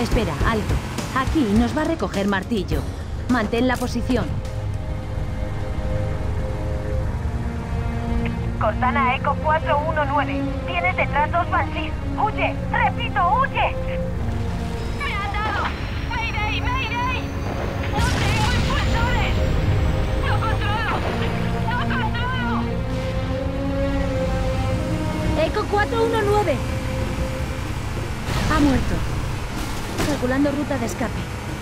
S3: Espera, alto. Aquí nos va a recoger martillo. Mantén la posición.
S5: Cortana Eco 419. Tienes detrás 2 Banshees. ¡Huye! ¡Repito, huye! ¡Me han dado! ¡Mayday, mayday! ¡No tengo impulsores! ¡No controlo! ¡No controlo!
S3: Eco 419. Ha muerto. Calculando ruta de escape.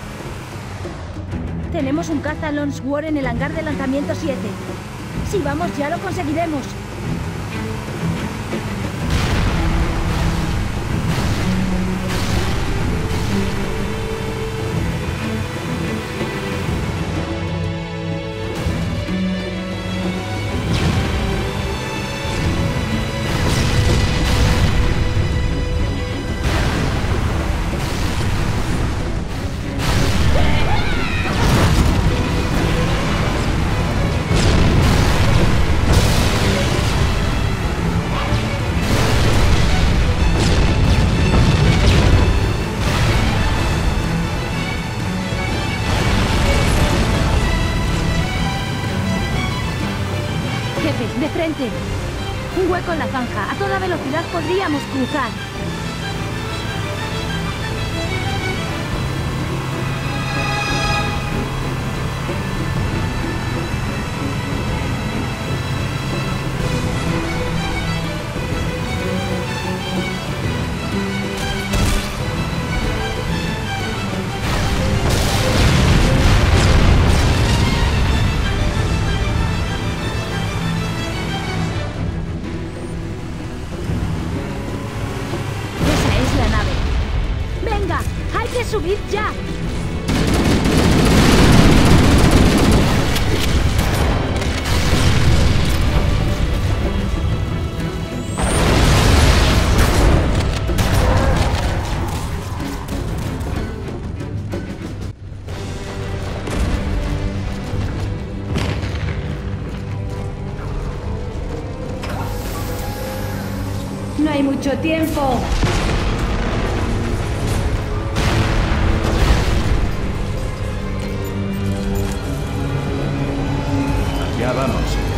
S3: Tenemos un caza Lonsword en el hangar de lanzamiento 7. Si vamos ya lo conseguiremos. Jefe, de frente. Un hueco en la zanja. A toda velocidad podríamos cruzar. ¡Subid ya! No hay mucho tiempo.
S2: Ya vamos.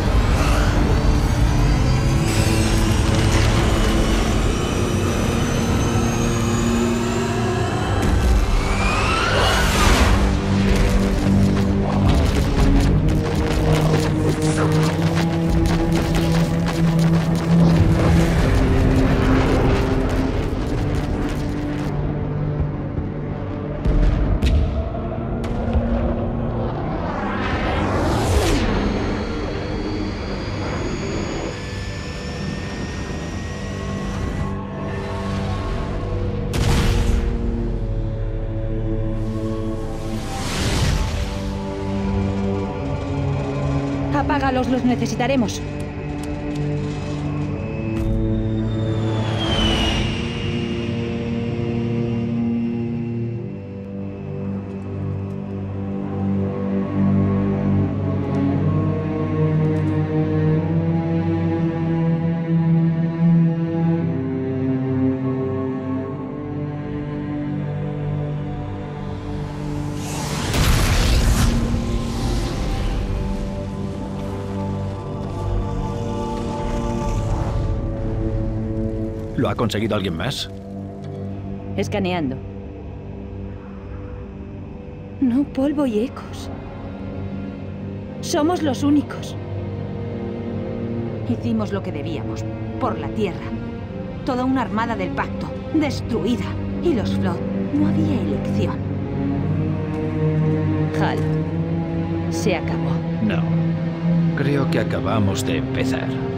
S3: Apágalos, los necesitaremos.
S2: ¿Lo ha conseguido alguien más?
S3: Escaneando. No polvo y ecos. Somos los únicos. Hicimos lo que debíamos, por la Tierra. Toda una armada del pacto, destruida. Y los Flood, no había elección. Hal, se acabó.
S2: No. Creo que acabamos de empezar.